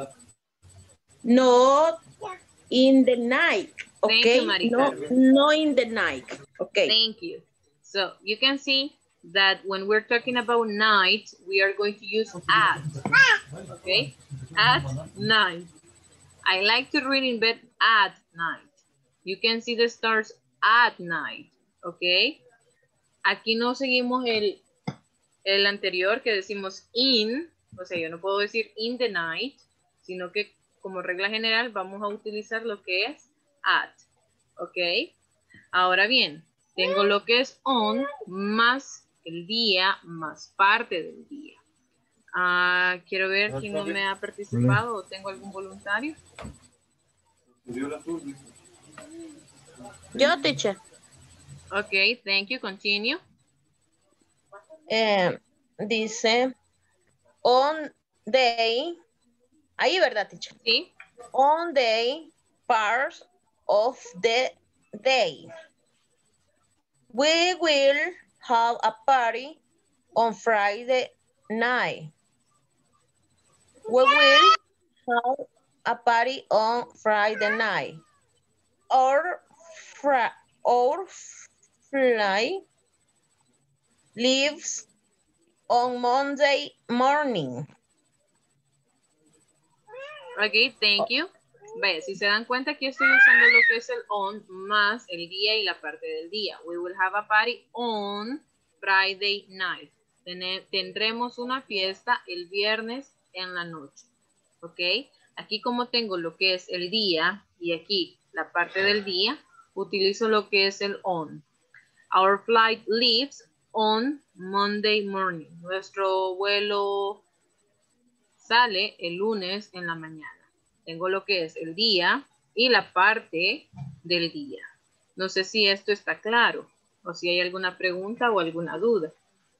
not in the night. Thank Okay, you, Marita. no, no in the night. Okay. Thank you. So you can see that when we're talking about night, we are going to use at. Okay, at night. I like to read in bed at night. You can see the stars at night. Okay. Aquí no seguimos el, el anterior que decimos in. O sea, yo no puedo decir in the night, sino que como regla general vamos a utilizar lo que es at. Ok. Ahora bien, tengo lo que es on más el día más parte del día. Ah, quiero ver quién no me ha participado o tengo algún voluntario. Yo, teacher. Ok, thank you. Continue. Eh, dice, on day, ahí, ¿verdad, teacher? Sí. On day, part of the day. We will have a party on Friday night. We will have a party on Friday night. Or, fr or fly leaves on Monday morning. Ok, thank you. Vaya, si se dan cuenta aquí estoy usando lo que es el on más el día y la parte del día. We will have a party on Friday night. Ten- tendremos una fiesta el viernes en la noche. Ok, aquí como tengo lo que es el día y aquí la parte del día, utilizo lo que es el on. Our flight leaves on Monday morning. Nuestro vuelo sale el lunes en la mañana. Tengo lo que es el día y la parte del día. No sé si esto está claro o si hay alguna pregunta o alguna duda.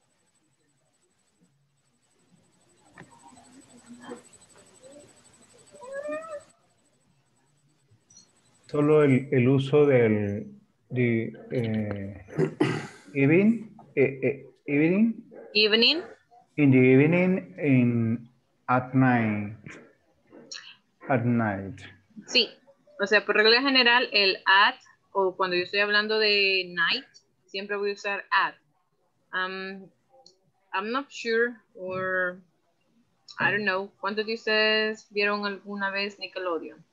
Solo el, el uso del de, eh, evening, eh, eh, evening, Evening. in the evening, in at night, at night. Sí, o sea, por regla general el at o cuando yo estoy hablando de night, siempre voy a usar at. Um, I'm not sure or I don't know. ¿Cuántos de ustedes vieron alguna vez Nickelodeon?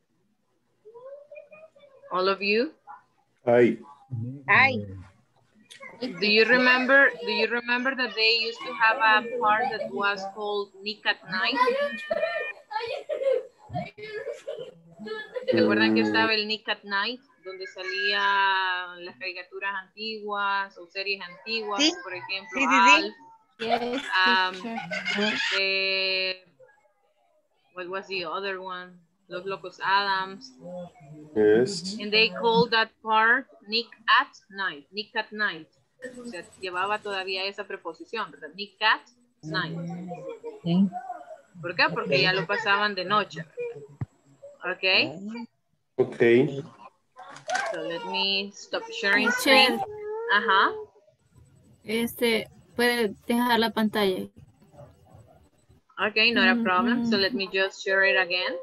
All of you? Ay. Ay. Do you remember, do you remember that they used to have a part that was called Nick at Night? ¿Se acuerdan que estaba el Nick at Night? Donde salían las caricaturas antiguas o series antiguas, Sí. por ejemplo, Sí, sí, sí. Alf. Yes, Um, teacher. the, what was the other one? Los Locos Adams. Yes. And they called that part Nick at Night. Nick at Night. O sea, llevaba todavía esa preposición, ¿verdad? Nick at Night. ¿Por qué? Porque ya lo pasaban de noche. ¿Ok? Okay. So let me stop sharing Teacher, screen. Ajá. este, puede dejar la pantalla. Okay, not a Mm, problem. So mm. let me just share it again.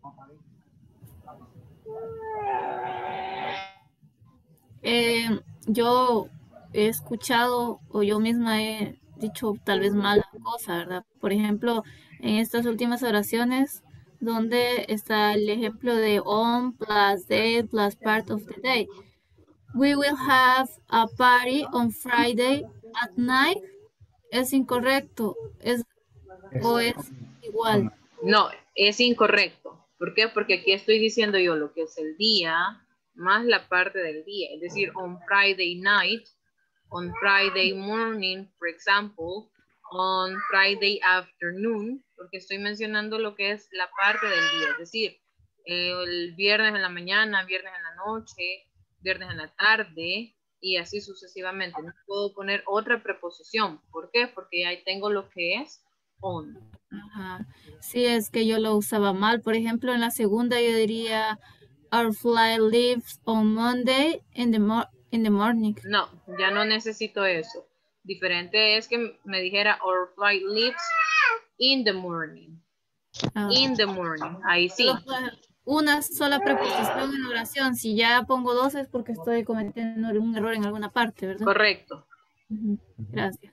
Eh, yo he escuchado o yo misma he dicho tal vez mal la cosa, ¿verdad? Por ejemplo, en estas últimas oraciones donde está el ejemplo de on plus day plus part of the day. We will have a party on Friday at night. Es incorrecto, es o es igual. No, es incorrecto. ¿Por qué? Porque aquí estoy diciendo yo lo que es el día más la parte del día. Es decir, on Friday night, on Friday morning, for example, on Friday afternoon, porque estoy mencionando lo que es la parte del día. Es decir, el viernes en la mañana, viernes en la noche, viernes en la tarde y así sucesivamente. No puedo poner otra preposición. ¿Por qué? Porque ahí tengo lo que es on. Ajá. Sí, es que yo lo usaba mal. Por ejemplo, en la segunda yo diría our flight leaves on Monday in the, mo in the morning. No, ya no necesito eso. Diferente es que me dijera our flight leaves in the morning. Ah. In the morning. Ahí sí. Solo puedo- Una sola preposición en oración. Si ya pongo dos es porque estoy cometiendo un error en alguna parte, ¿verdad? Correcto. Ujú. Gracias.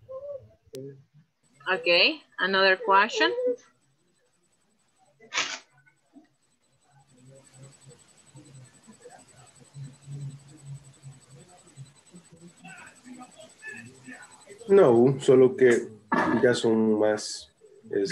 Okay, another question. No, solo que ya son más es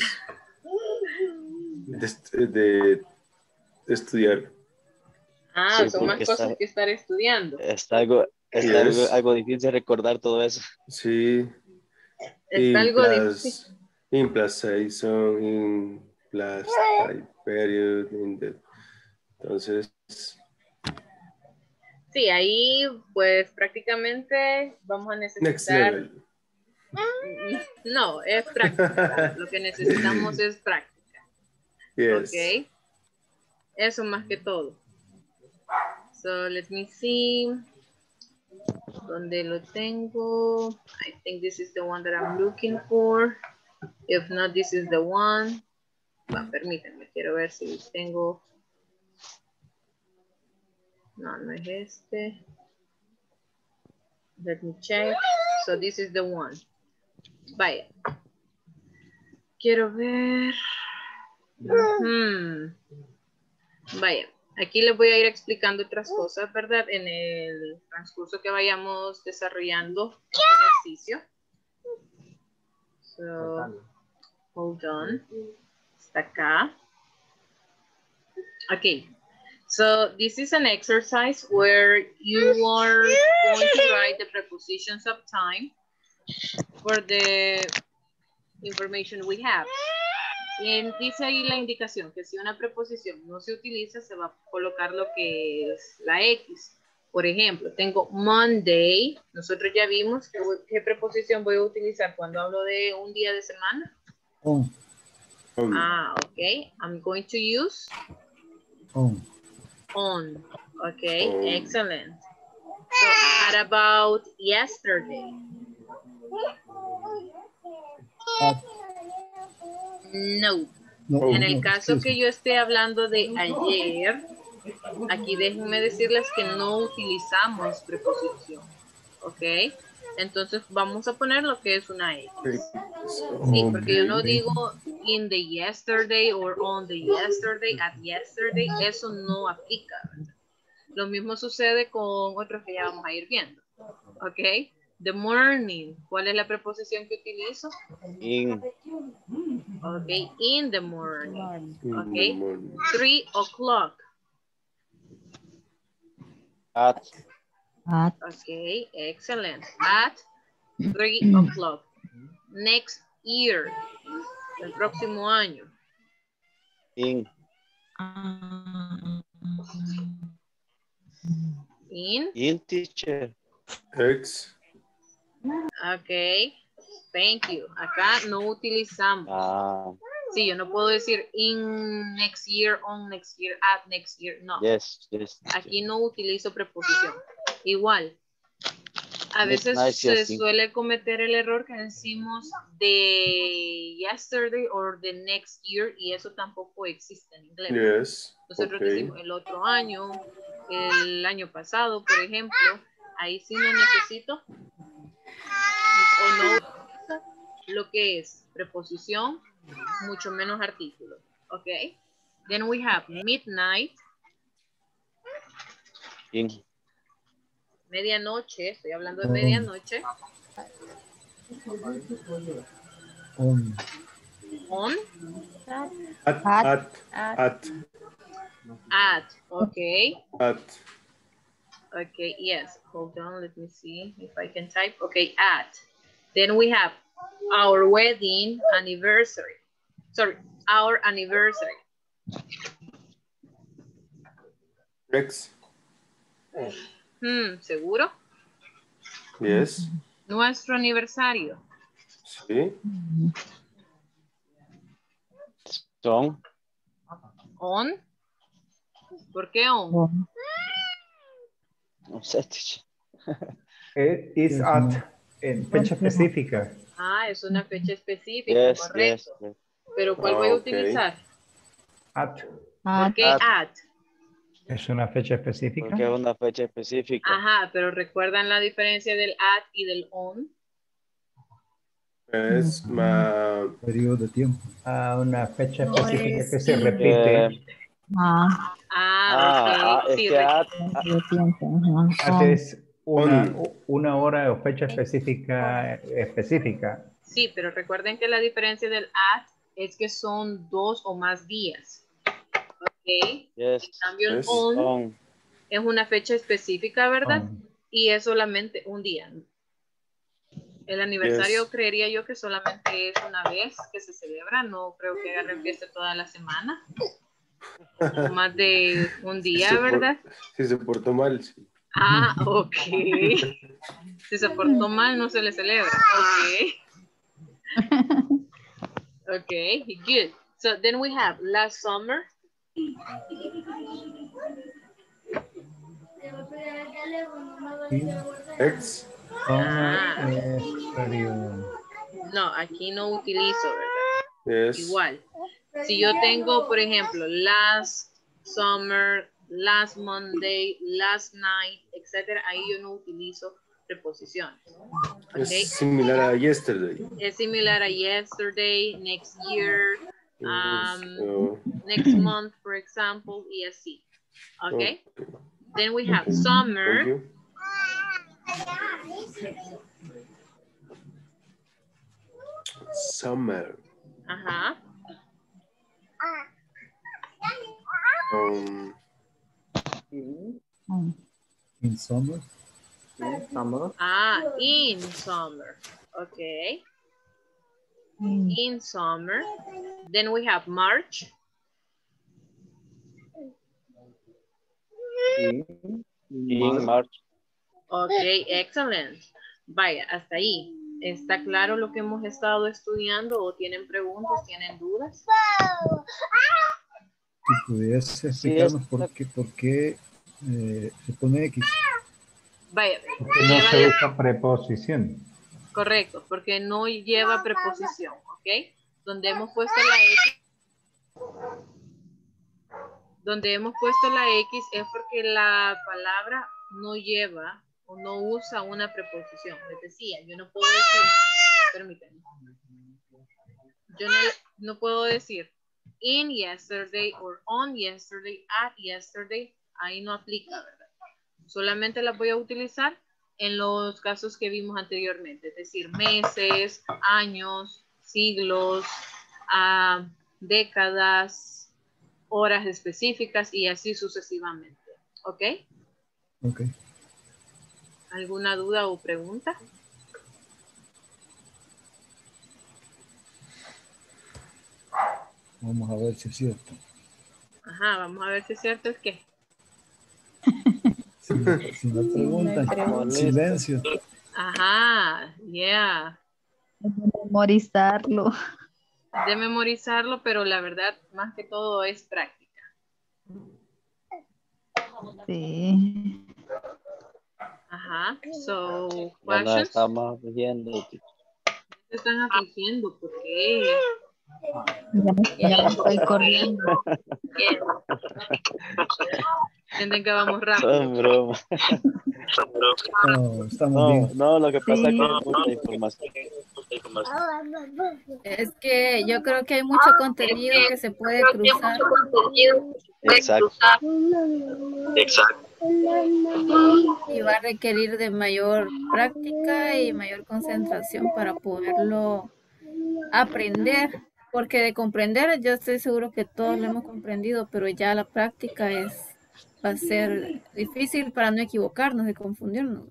de, de- de estudiar. Ah, Sí, son más porque cosas está, que estar estudiando. está algo, está algo, Yes. algo difícil recordar todo eso. Sí. Está In algo plus, difícil. in plus season, in plus time period, in the, entonces, Sí, ahí pues prácticamente vamos a next necesitar... level. No, es práctica. Lo que necesitamos es práctica. Yes. Ok. Eso más que todo. So let me see. ¿Dónde lo tengo? I think this is the one that I'm looking for. If not, this is the one. Va, permítanme, quiero ver si tengo. No, no es este. Let me check. So this is the one. Vaya. Quiero ver. Hmm. Vaya. Aquí les voy a ir explicando otras cosas, ¿verdad? En el transcurso que vayamos desarrollando el ejercicio. So, hold on. Está acá. Okay. So, this is an exercise where you are going to write the prepositions of time for the information we have. Y dice ahí la indicación que si una preposición no se utiliza, se va a colocar lo que es la X. Por ejemplo, tengo Monday. Nosotros ya vimos que, qué preposición voy a utilizar cuando hablo de un día de semana. On. Ah, ok. I'm going to use On. on. Okay, on. Excellent. So, what about yesterday? At. No. No, En el no, caso excuse que me. yo esté hablando de ayer, aquí déjenme decirles que no utilizamos preposición. ¿Ok? Entonces vamos a poner lo que es una X. Sí, porque yo no digo in the yesterday or on the yesterday, at yesterday. Eso no aplica. Lo mismo sucede con otros que ya vamos a ir viendo. ¿Ok? The morning. ¿Cuál es la preposición que utilizo? In. Ok, in the morning. Ok, three o'clock. At. At. Ok, excellent. At three o'clock. Next year. El próximo año. In. In. In, teacher. X. Ok, thank you. Acá no utilizamos. Ah. Sí, yo no puedo decir in next year, on next year, at next year. No. Yes, yes. Aquí no utilizo preposición. Igual. A veces Nice, se yes, suele cometer el error que decimos de yesterday or the next year y eso tampoco existe en inglés. Yes. Nosotros Okay. decimos el otro año, el año pasado, por ejemplo. Ahí sí no necesito o no lo que es preposición, mucho menos artículo. Ok. Then we have midnight. In. Medianoche, estoy hablando de medianoche. On. On. At. At. At. At. Okay. At. Okay, yes. Hold on, let me see if I can type. Okay, at. Then we have our wedding anniversary. Sorry, our anniversary. X. Hmm, ¿seguro? Yes. Nuestro aniversario. Sí. Son. On. ¿Por qué on? No sé, teacher. Eh, is at en fecha específica. Ah, es una fecha específica, Yes, correcto. yes, yes. Pero ¿cuál Ah, voy a ok. utilizar? At ¿Por qué At. at? es una fecha específica. Porque es una fecha específica. Ajá, pero ¿recuerdan la diferencia del at y del on? Es ma... Periodo de tiempo. Ah, una fecha No específica es que se in. repite. Eh, Ah, Ah, ah, ok. ah, es Sí, que re- at, de tiempo. Ajá. At On. es una, On. una hora o fecha específica específica. sí, pero recuerden que la diferencia del at es que son dos o más días. Ok. yes, En cambio, el Yes. on on. es una fecha específica, ¿verdad? On. Y es solamente un día. El aniversario Yes. creería yo que solamente es una vez que se celebra. No creo que agarren fiesta toda la semana. Más de un Si día, se por- ¿verdad? Si se portó mal, sí. Ah, ok. Si se portó mal, no se le celebra. Ok. Ok, good. So then we have last summer. X. Summer Ah. es periodo. No, aquí no utilizo, ¿verdad? Yes. Igual. Si yo tengo, por ejemplo, last summer, last Monday, last night, etcétera, ahí yo no utilizo preposiciones. ¿Okay? Es similar a yesterday. Es similar a yesterday, next year, um, Oh. next month, for example, y así. Okay? Okay. Then we have summer. Thank you. Summer. Ajá. Um, In summer. In summer. Ah, in summer. Okay. In summer. Then we have March. In, In March. Okay, excellent. Vaya, hasta ahí. ¿Está claro lo que hemos estado estudiando o tienen preguntas, tienen dudas? Si pudiese explicarnos por qué, por qué eh, se pone X. Vaya, Porque no lleva se de- usa preposición. correcto, porque no lleva preposición, ¿ok? Donde hemos puesto la X, donde hemos puesto la X es porque la palabra no lleva o no usa una preposición. Les decía, yo no puedo decir, permítanme, yo no, no puedo decir in yesterday or on yesterday, at yesterday, ahí no aplica, ¿verdad? Solamente la voy a utilizar en los casos que vimos anteriormente, es decir, meses, años, siglos, uh, décadas, horas específicas y así sucesivamente. ¿Ok? Ok. ¿Alguna duda o pregunta? Vamos a ver si es cierto. Ajá, vamos a ver si es cierto el qué. Si me, si me preguntan, silencio. Ajá, yeah. Memorizarlo. De memorizarlo, pero la verdad, más que todo es práctica. Sí. Ajá, so, Ya no questions. estamos viendo. Se están afligiendo, ¿por qué? Ya, ya me estoy corriendo. Sienten que vamos rápido. Son bromas. No, estamos No, bien. no, lo que pasa Sí. es que hay mucha información. Es que yo creo que hay mucho contenido que se puede cruzar. Exacto. Exacto. Y va a requerir de mayor práctica y mayor concentración para poderlo aprender. Porque de comprender, yo estoy seguro que todos lo hemos comprendido, pero ya la práctica es va a ser difícil para no equivocarnos y confundirnos.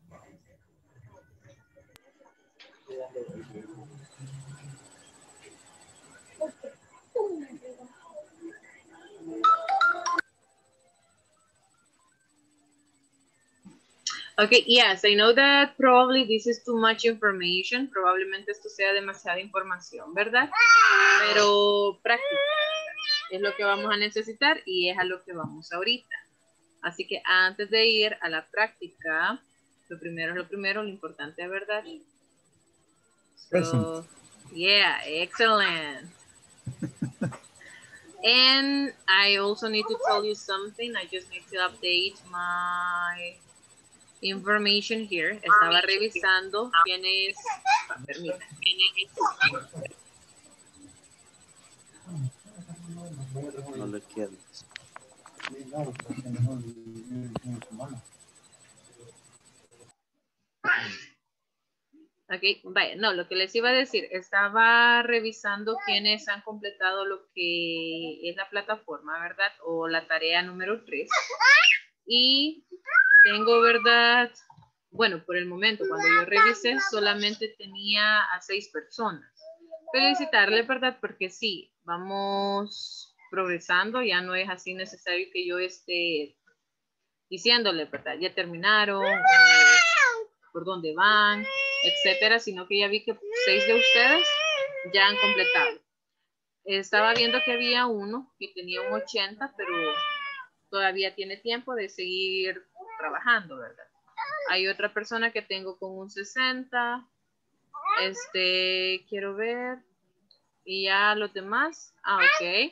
Okay, yes, I know that probably this is too much information. Probablemente esto sea demasiada información, ¿verdad? Pero práctica es lo que vamos a necesitar y es a lo que vamos ahorita. Así que antes de ir a la práctica, lo primero es lo primero, lo importante, ¿verdad? So, yeah, excellent. And I also need to tell you something. I just need to update my information here. Estaba revisando quiénes, permítanme. No le quiero. Ok, vaya, no, lo que les iba a decir, estaba revisando quiénes han completado lo que es la plataforma, ¿verdad? O la tarea número tres. Y tengo, ¿verdad? Bueno, por el momento, cuando yo revisé, solamente tenía a seis personas. Felicitarle, ¿verdad? Porque sí, vamos progresando, ya no es así necesario que yo esté diciéndole, ¿verdad? Ya terminaron, eh, por dónde van, etcétera, sino que ya vi que seis de ustedes ya han completado. Estaba viendo que había uno que tenía un ochenta, pero todavía tiene tiempo de seguir trabajando, ¿verdad? Hay otra persona que tengo con un sesenta. Este, quiero ver. Y ya los demás. Ah, ok.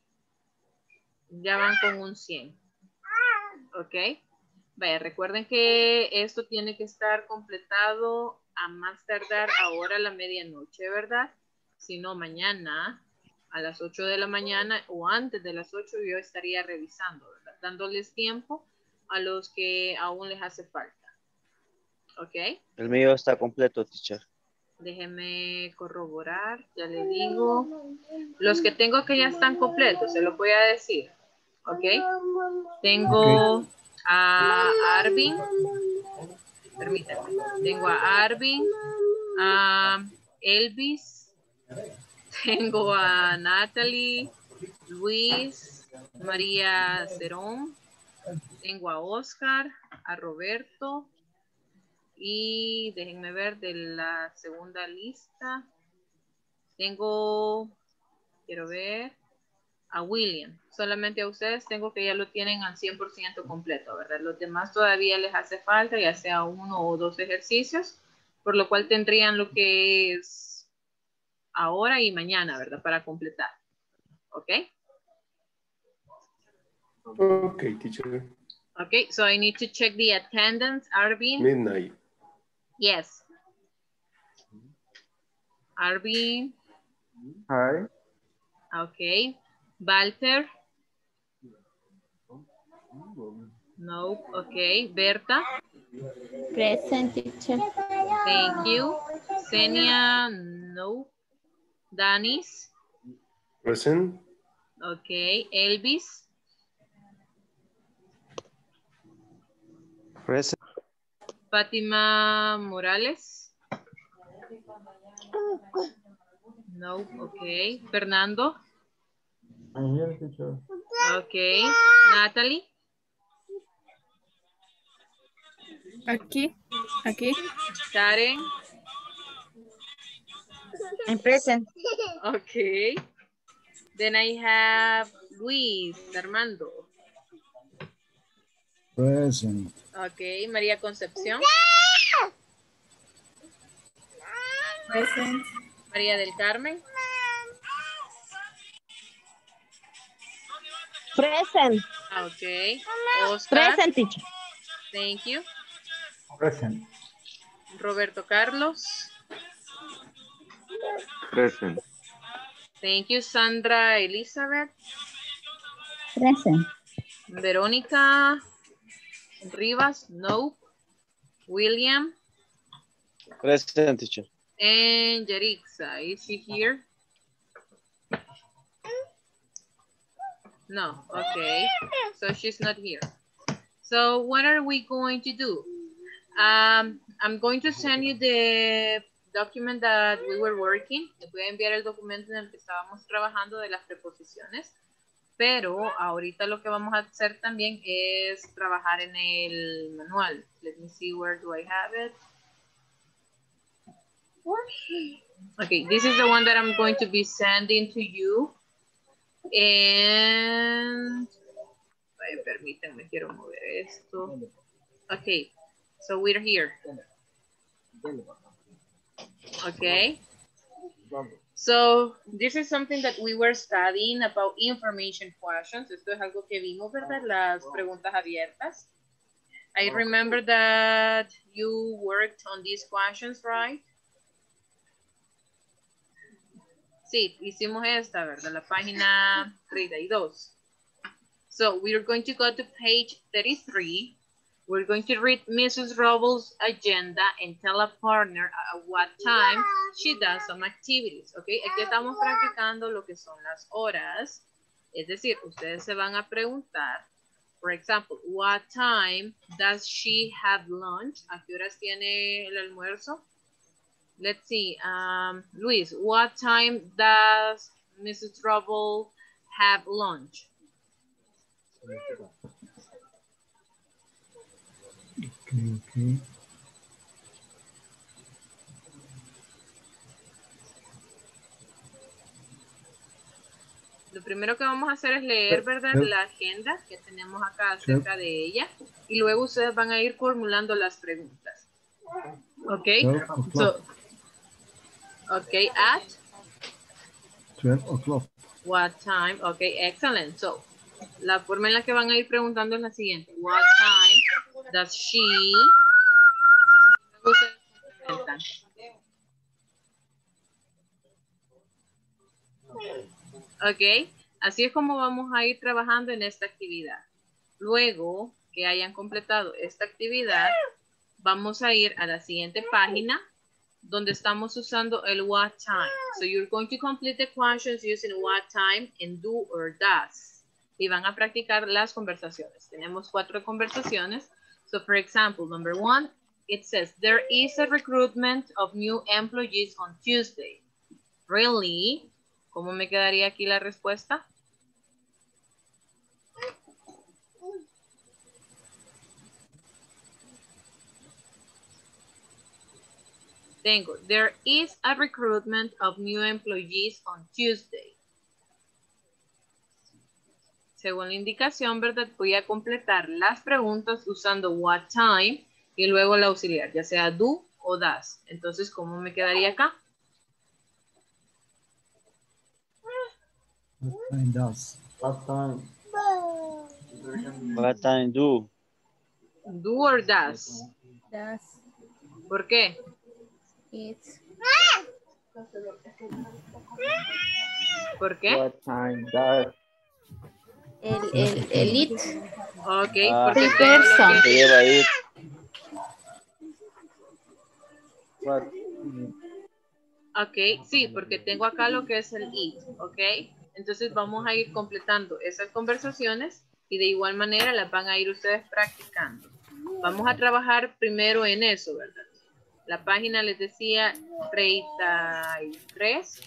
Ya van con un cien. Ok. Vaya, recuerden que esto tiene que estar completado a más tardar ahora a la medianoche, ¿verdad? Si no, mañana a las ocho de la mañana o antes de las ocho yo estaría revisando, ¿verdad? Dándoles tiempo a los que aún les hace falta. ¿Ok? El mío está completo, teacher. Déjeme corroborar, ya le digo. Los que tengo que ya están completos, se los voy a decir. ¿Ok? Tengo Ok. a Arvin. Permítanme. Tengo a Arvin, a Elvis, tengo a Natalie, Luis, María Cerón, tengo a Oscar, a Roberto y déjenme ver de la segunda lista. Tengo, quiero ver, a William. Solamente a ustedes tengo que ya lo tienen al cien por ciento completo, ¿verdad? Los demás todavía les hace falta, ya sea uno o dos ejercicios, por lo cual tendrían lo que es ahora y mañana, ¿verdad? Para completar. ¿Ok? Okay, teacher. Okay, so I need to check the attendance. Arvin? Midnight. Yes. Arvin? Hi. Okay. Walter? No. Okay. Berta? Present, teacher. Thank you. Senia? No. Danis? Present. Okay. Elvis? Present. Fátima Morales? No. Okay. Fernando? I'm here, teacher. Okay. Natalie? Aquí, aquí. Karen? I'm present. Okay. Then I have Luis Armando. Present. Okay. María Concepción. Present. María del Carmen. Present. Okay. Oscar. Present, teacher. Thank you. Present. Roberto Carlos. Present. Thank you. Sandra Elizabeth. Present. Verónica Rivas. No. William. Present, teacher. And Yarixa. Is she here? No. Okay. So she's not here. So what are we going to do? Um, I'm going to send you the document that we were working. Les voy a enviar el documento en el que estábamos trabajando de las preposiciones. Pero ahorita lo que vamos a hacer también es trabajar en el manual. Let me see, where do I have it? Okay, this is the one that I'm going to be sending to you. And ay, permítanme, quiero mover esto. Okay, so we're here. Okay. So this is something that we were studying about information questions. Esto es algo que vimos, ¿verdad? Las preguntas abiertas. I remember that you worked on these questions, right? Sí, hicimos esta, ¿verdad? La página treinta y dos. So we're going to go to page thirty-three. We're going to read Missus Robles' agenda and tell a partner at what time she does some activities. Okay, aquí estamos practicando lo que son las horas. Es decir, ustedes se van a preguntar, for example, what time does she have lunch? ¿A qué horas tiene el almuerzo? Let's see, um, Luis, what time does Missus Robles have lunch? Okay, okay. Lo primero que vamos a hacer es leer, ¿verdad? La agenda que tenemos acá acerca de ella. y luego ustedes van a ir formulando las preguntas. ¿Ok? twelve o'clock. So, ok, at twelve o'clock. what time? Ok, excellent. So, la forma en la que van a ir preguntando es la siguiente. What time does she... Luego ustedes complementan. Ok, así es como vamos a ir trabajando en esta actividad. Luego que hayan completado esta actividad, vamos a ir a la siguiente página donde estamos usando el what time. So you're going to complete the questions using what time and do or does. Y van a practicar las conversaciones. Tenemos cuatro conversaciones. So for example, number one, it says, there is a recruitment of new employees on Tuesday. Really? ¿Cómo me quedaría aquí la respuesta? Tengo, there is a recruitment of new employees on Tuesday. Según la indicación, ¿verdad? Voy a completar las preguntas usando what time y luego la auxiliar, ya sea do o does. Entonces, ¿cómo me quedaría acá? What time does? What time? What time do? Do or does. Does. ¿Por qué? It's. ¿Por qué? What time does? El, el, el it. Ok, Ah, porque Three tengo lo person. Se que... lleva it. What? Ok, sí, porque tengo acá lo que es el it, ok. Entonces vamos a ir completando esas conversaciones y de igual manera las van a ir ustedes practicando. Vamos a trabajar primero en eso, ¿verdad? La página les decía treinta y tres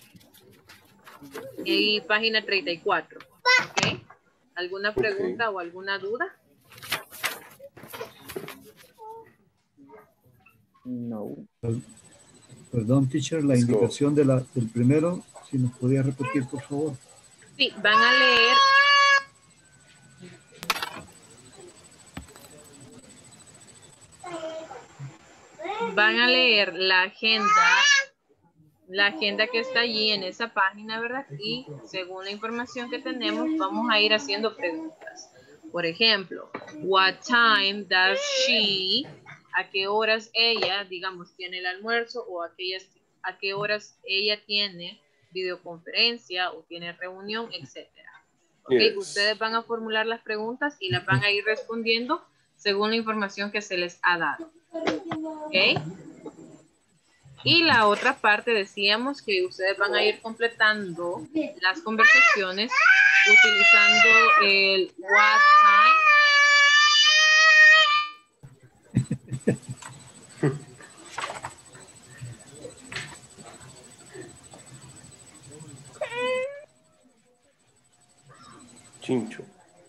y página treinta y cuatro, ok. ¿Alguna pregunta Ok. o alguna duda? No. Perdón, teacher, la Let's go. indicación de la, del primero, si nos podía repetir, por favor. Sí, van a leer. Van a leer la agenda, la agenda que está allí en esa página, ¿verdad? Y según la información que tenemos, vamos a ir haciendo preguntas. Por ejemplo, what time does she, a qué horas ella, digamos, tiene el almuerzo o aquellas, a qué horas ella tiene videoconferencia o tiene reunión, etcétera. ¿Ok? Yes. Ustedes van a formular las preguntas y las van a ir respondiendo según la información que se les ha dado. ¿Ok? Y la otra parte decíamos que ustedes van a ir completando las conversaciones utilizando el what time. Chincho.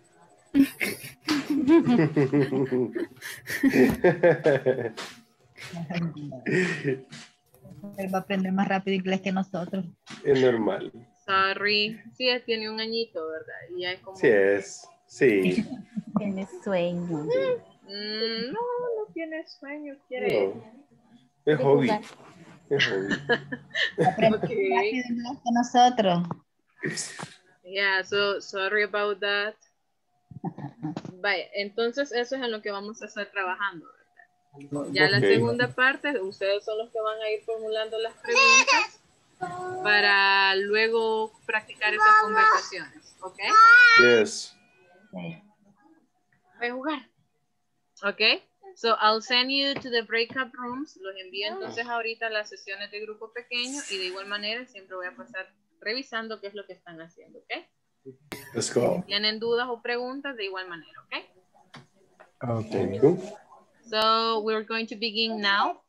Él va a aprender más rápido inglés que nosotros. Es normal. Sorry. Sí, tiene un añito, ¿verdad? Y ya es como... Sí es. Sí. Tiene sueño. Mm, no, no tiene sueño, quiere... No. Es Quiere hobby. jugar. Es hobby. Aprende Okay. más rápido inglés que nosotros. Yeah, so sorry about that. Vaya, entonces eso es en lo que vamos a estar trabajando, ¿verdad? Ya la Ok. segunda parte, ustedes son los que van a ir formulando las preguntas para luego practicar esas conversaciones, ¿ok? Yes. Sí. Voy a jugar. ¿Ok? So I'll send you to the breakout rooms. Los envío entonces ahorita a las sesiones de grupo pequeño y de igual manera siempre voy a pasar revisando qué es lo que están haciendo, ¿ok? Let's go. Si tienen dudas o preguntas, de igual manera, ¿ok? Okay. Thank you. So we're going to begin now.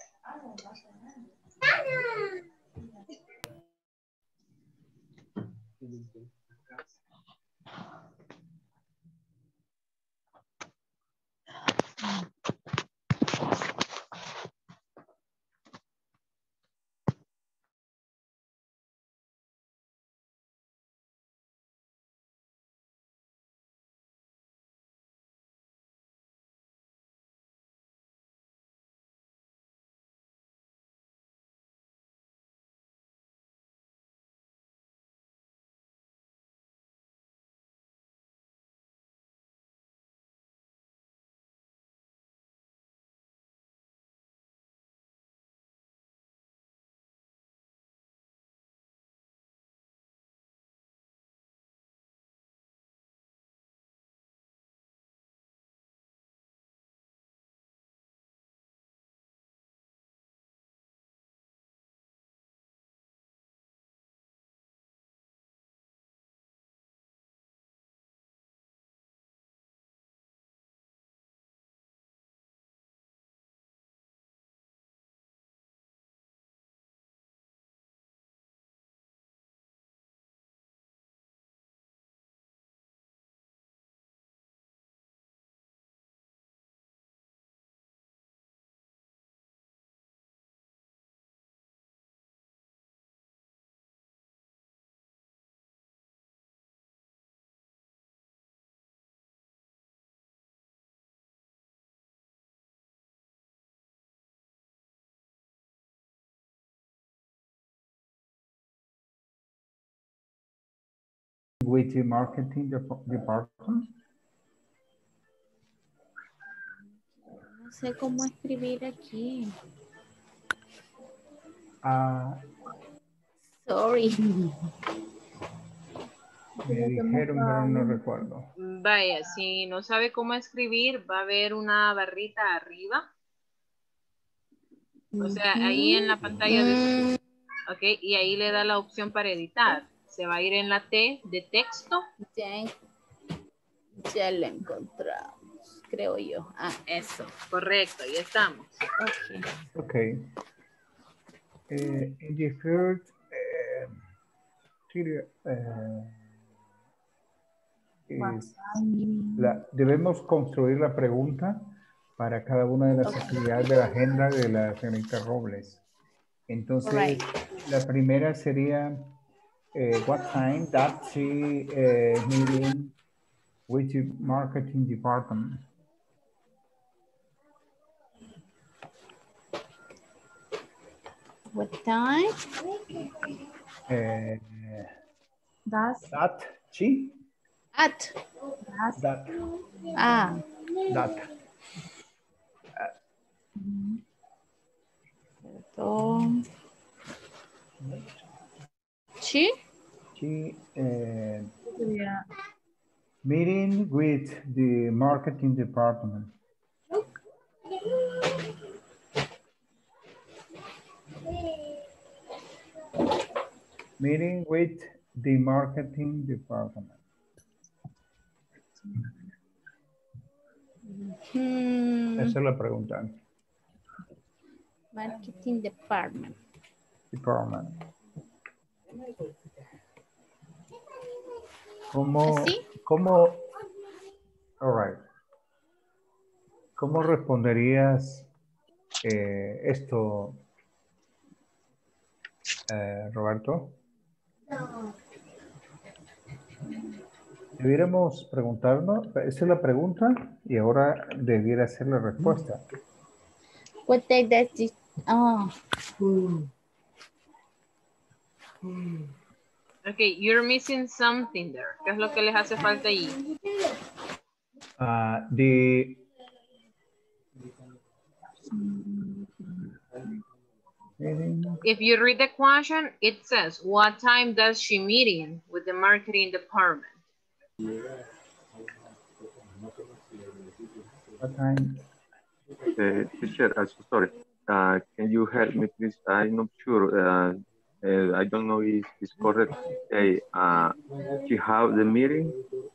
with the marketing dep- department? No sé cómo escribir aquí. Ah, Sorry. me dijeron, pero no recuerdo. Vaya, si no sabe cómo escribir, va a haber una barrita arriba. O sea, ahí en la pantalla de su... Ok, y ahí le da la opción para editar. Se va a ir en la T de texto. Ya, ya lo encontramos, creo yo. Ah, Eso, correcto, ya estamos. ok. Okay. Uh, in the third uh, series, uh, is la, debemos construir la pregunta para cada una de las actividades de la agenda de la señorita Robles. Entonces, Right. la primera sería uh, what time that she uh, meeting with the marketing department. What time? Uh, That's that she At. that's that Ah. that Perdón. She? she uh, sería meeting with the marketing department. Meeting with the marketing department. Hmm. Esa es la pregunta. Marketing department. Department. ¿Cómo, ¿Así? cómo, all right. ¿Cómo responderías eh, esto, eh, Roberto? Debiéramos preguntarnos, esa es la pregunta y ahora debiera ser la respuesta. What day does this? Oh. Ok, you're missing something there. ¿Qué es lo que les hace falta allí? Uh, the If you read the question, it says, what time does she meeting with the marketing department? What time? Uh, teacher, I'm so sorry. Uh, can you help me, please? I'm not sure. Uh, uh, I don't know if it's correct. Hey, uh, she have the meeting.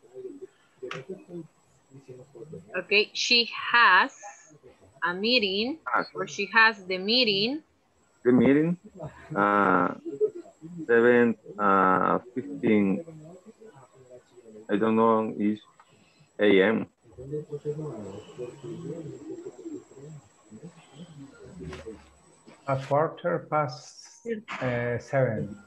Okay, she has a meeting, or she has the meeting. The meeting. Uh, seven uh, fifteen. I don't know. Is A M. A quarter past uh, seven.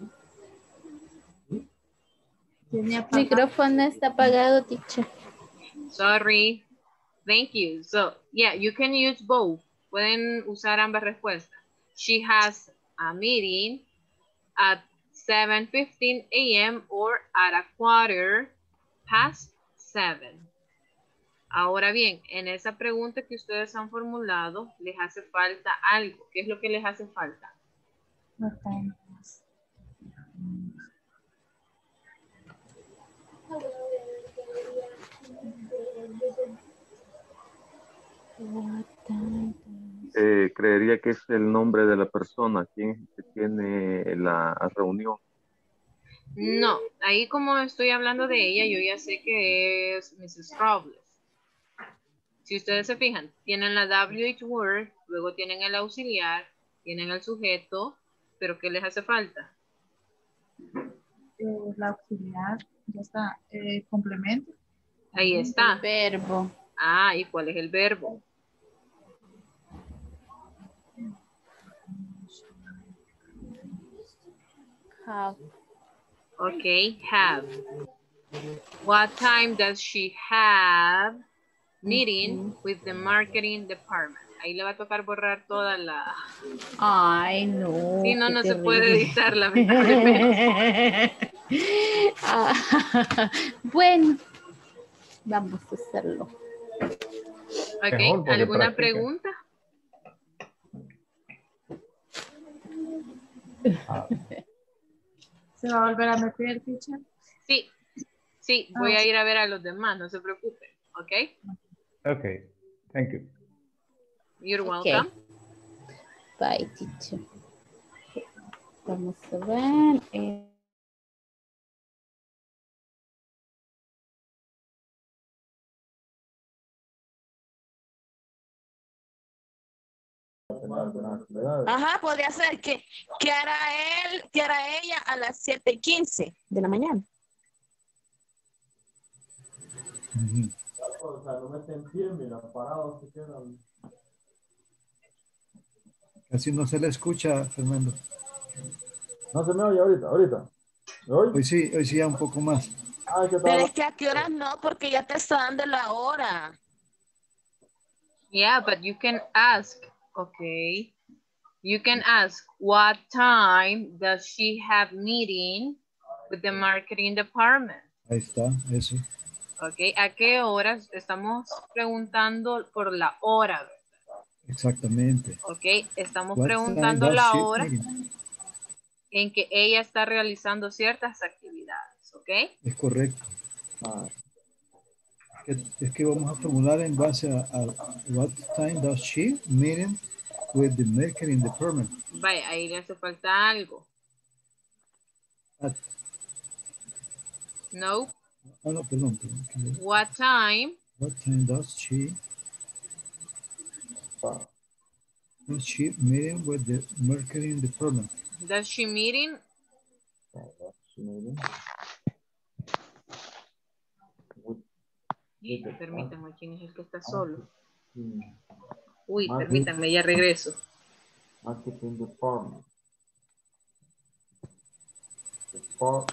Micrófono está apagado, teacher. Sorry. Thank you. So, yeah, you can use both. Pueden usar ambas respuestas. She has a meeting at seven fifteen A M or at a quarter past seven. Ahora bien, en esa pregunta que ustedes han formulado, les hace falta algo. ¿Qué es lo que les hace falta? okay. Eh, creería que es el nombre de la persona quien tiene la reunión. No, ahí como estoy hablando de ella, yo ya sé que es missus Robles. Si ustedes se fijan, tienen la W H word, luego tienen el auxiliar, tienen el sujeto, pero ¿qué les hace falta? Eh, la auxiliar, ya está, eh, complemento. Ahí está. Verbo. Ah, ¿y cuál es el verbo? Have. Okay, have. What time does she have meeting with the marketing department? Ahí le va a tocar borrar toda la... Ay, no. Si no, qué no se terrible. puede editar, lamentablemente. Ah, bueno, vamos a hacerlo. Ok, ¿alguna pregunta? ¿Se va a volver a meter, teacher? Sí, sí, voy a ir a ver a los demás, no se preocupen, ¿ok? Ok, thank you. You're Okay. welcome. Bye, teacher. Vamos a ver. Eh. Ajá, podría ser que, que hará él, que hará ella a las siete y quince de la mañana. Uh-huh. O sea, lo meten en pie, mira, parados se quedan. Casi no se le escucha, Fernando. No se me oye ahorita, ahorita. ¿Me oye? Hoy sí, hoy sí ya un poco más. Ay, ¿qué tal? Pero es que a qué horas no, porque ya te está dando la hora. Yeah, but you can ask, okay? You can ask, what time does she have meeting with the marketing department? Ahí está, eso. Okay, ¿a qué horas? Estamos preguntando por la hora, ¿verdad? Exactamente. Ok, estamos What preguntando time does la she hora meeting? en que ella está realizando ciertas actividades, ¿ok? Es correcto. Es, es que vamos a formular en base a, a what time does she meeting with the marketing department. Vaya, ahí le hace falta algo. At, No. oh, no, perdón, perdón. What time? What time does she does she meeting with the marketing department? Does she meeting? Permítanme, ¿quién es el que está solo? Uy, permítanme, ya regreso. Marketing department. Depart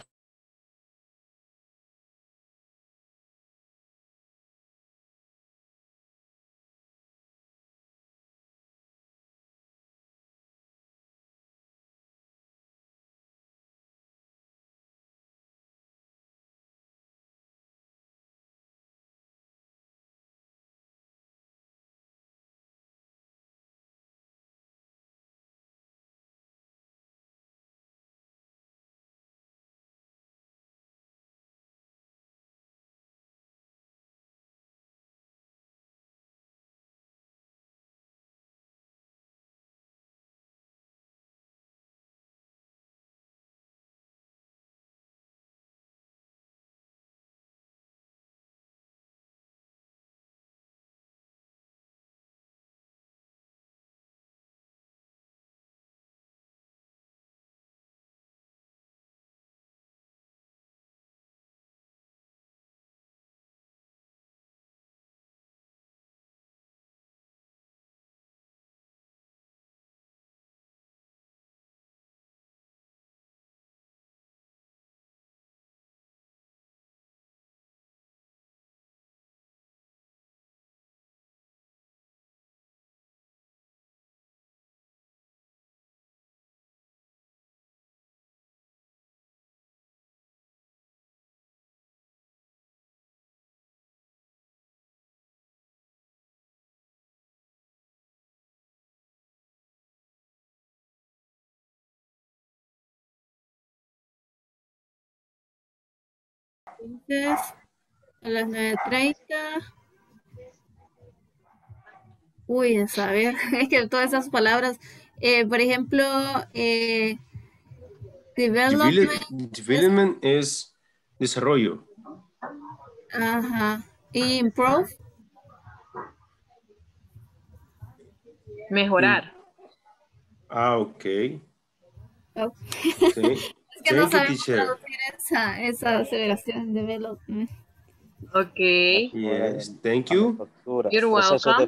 Entonces, a las nueve treinta. Uy, a saber, es que todas esas palabras, eh, por ejemplo, eh, development. Development es desarrollo. Ajá. Y improve. Mejorar. Ah, ok. Okay. Okay. Es que no Thank you, sabemos teacher. traducir esa, esa aseveración, development. Ok. Yes, thank you. You're welcome.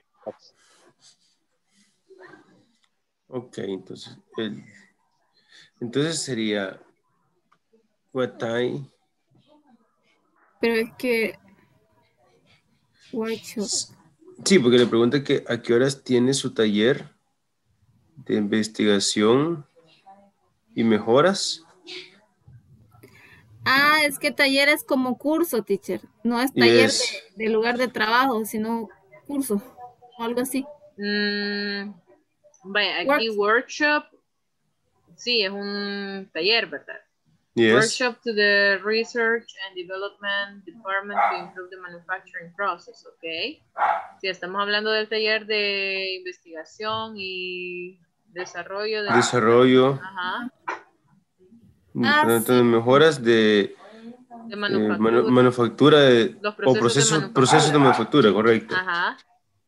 Ok, entonces, el, entonces sería what time. Pero es que workshop. Sí, porque le pregunta que a qué horas tiene su taller de investigación y mejoras. Ah, es que taller es como curso, teacher. No es taller Yes. de, de lugar de trabajo, sino curso o algo así. Mm, vaya, aquí workshop, sí, es un taller, ¿verdad? Yes. Workshop to the Research and Development Department to improve the manufacturing process, ¿ok? Si estamos hablando del taller de investigación y desarrollo. De Desarrollo. Ajá. Ah, Entonces, sí. mejoras de, De eh, manufactura. manu- manufactura de, Los o procesos de procesos, manufactura. procesos de manufactura, correcto. Ajá.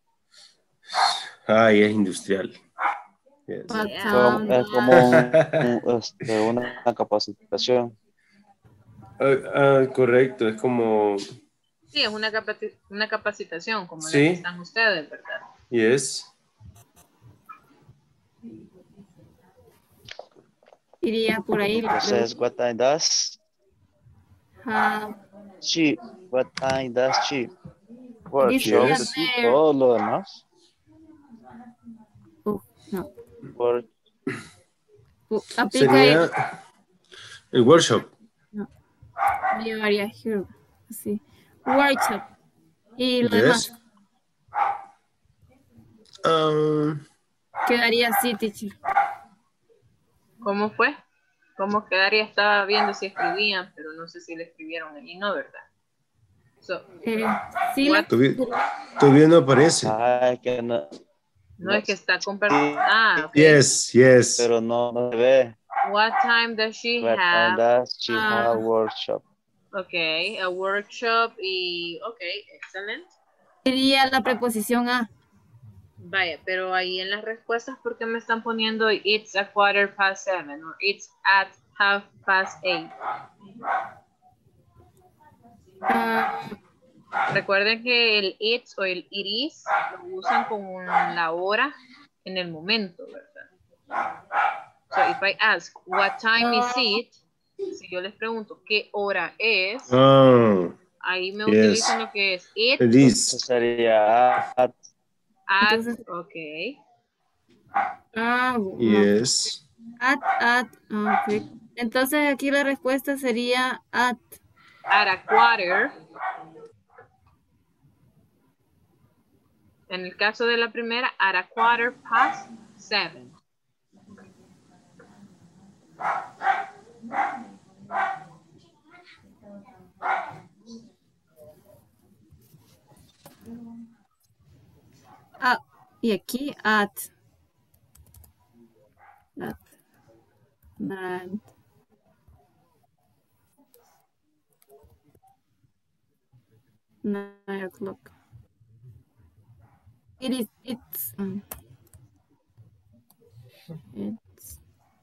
Ah, y es industrial. Yes. Yeah. Como- es como un- este, una capacitación. Ah, ah, correcto, es como... Sí, es una, capaci- una capacitación como Sí. la que están ustedes, ¿verdad? Yes. Iría por ahí. la Entonces, pregunta. what time does Ah, she? What time does she? Workshop, Yes. todo lo demás. uh, no. Work, Uh, aplica el, Sería el workshop. no. Me llevaría here. Así. Workshop. Y lo Yes. demás. Um, Quedaría así, teacher. ¿Cómo fue? ¿Cómo quedaría? Estaba viendo si escribían, pero no sé si le escribieron allí, ¿no? ¿Verdad? So, Eh, sí, la- todavía, todavía no aparece. ah, es que no, no es que está compartiendo. Ah, ok. Yes, yes. pero no, no se ve. What time does she What time have? does she Ah. have workshop? Ok, a workshop y... Ok, excelente. Sería la preposición a. Vaya, pero ahí en las respuestas, ¿por qué me están poniendo it's a quarter past seven o it's at half past eight? Ah, Recuerden que el it's o el it is lo usan con la hora en el momento, ¿verdad? So if I ask, what time is it? Si yo les pregunto, ¿qué hora es? Oh, Ahí me yes. utilizan lo que es it. It is. Eso sería at. At, Entonces- ok. ah, no. Yes. At, at, ah, ok. Entonces aquí la respuesta sería at. At a quarter. En el caso de la primera, at a quarter past seven. Ah, y aquí at. At. Nine. Nine o'clock. It is, it's, um, it's,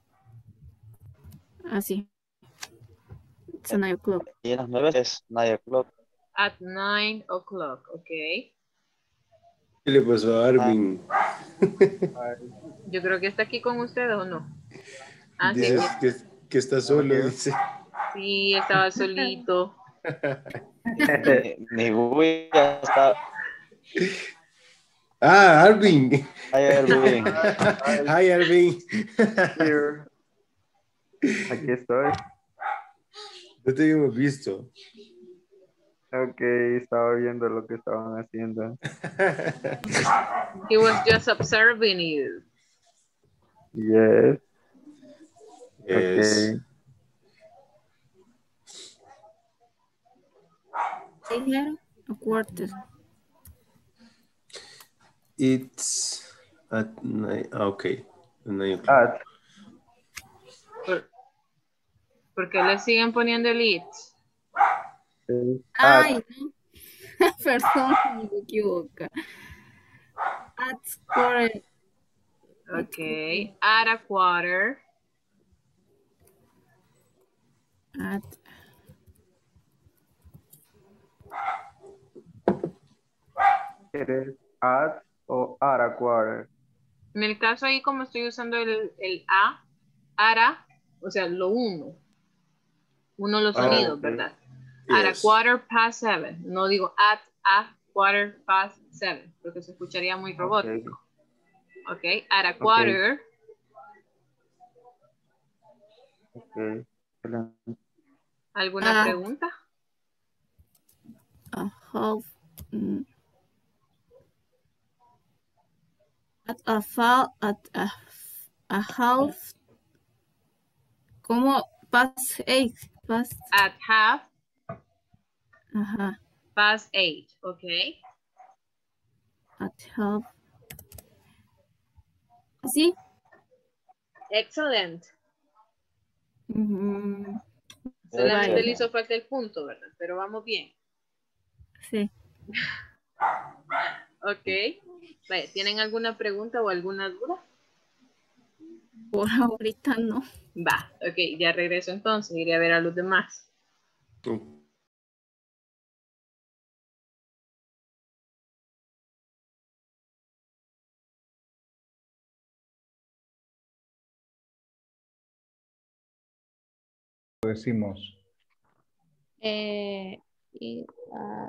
así. It's a nine o'clock. Y en las nueve es nine o'clock. At nine o'clock, ok. ¿Qué le pasó a Arvin? Yo creo que está aquí con ustedes o no. Ah, sí, Dice sí. que, que está solo, dice. Sí, estaba solito. Mi, mi Wii ya está. Ah, Arvin. Hi, Erwin. Hi, Arvin. Here. Aquí estoy. No te habíamos visto. Ok, estaba viendo lo que estaban haciendo. He was just observing you. Yes. Yes. Okay. Dijeron a quarter. It's at nine. Ah, okay. At nine o'clock. At. ¿Por, ¿por qué le siguen poniendo el it? Ay, no. Perdón, me equivoco. At quarter. Ok. At a quarter. At. ¿Quieres at o at a quarter? En el caso ahí, como estoy usando el, el a, ara, o sea, lo uno. Uno los Oh, sonidos, ok. ¿verdad? At a Yes. quarter past seven. No digo at a quarter past seven, porque se escucharía muy robótico. Ok. At a quarter. Okay. Excelente. ¿Alguna Ah. pregunta? A half. mm, At a fa, at a, a half. ¿Cómo? Past eight. Past. At half Ajá. past eight, okay. At half. ¿Sí? Excellent. Mm, Solamente vale. le hizo falta el punto, ¿verdad? Pero vamos bien. Sí. Ok. Vale, ¿tienen alguna pregunta o alguna duda? Por ahorita no. Va, ok, ya regreso entonces. Iré a ver a los demás. Decimos. Eh, y, ah,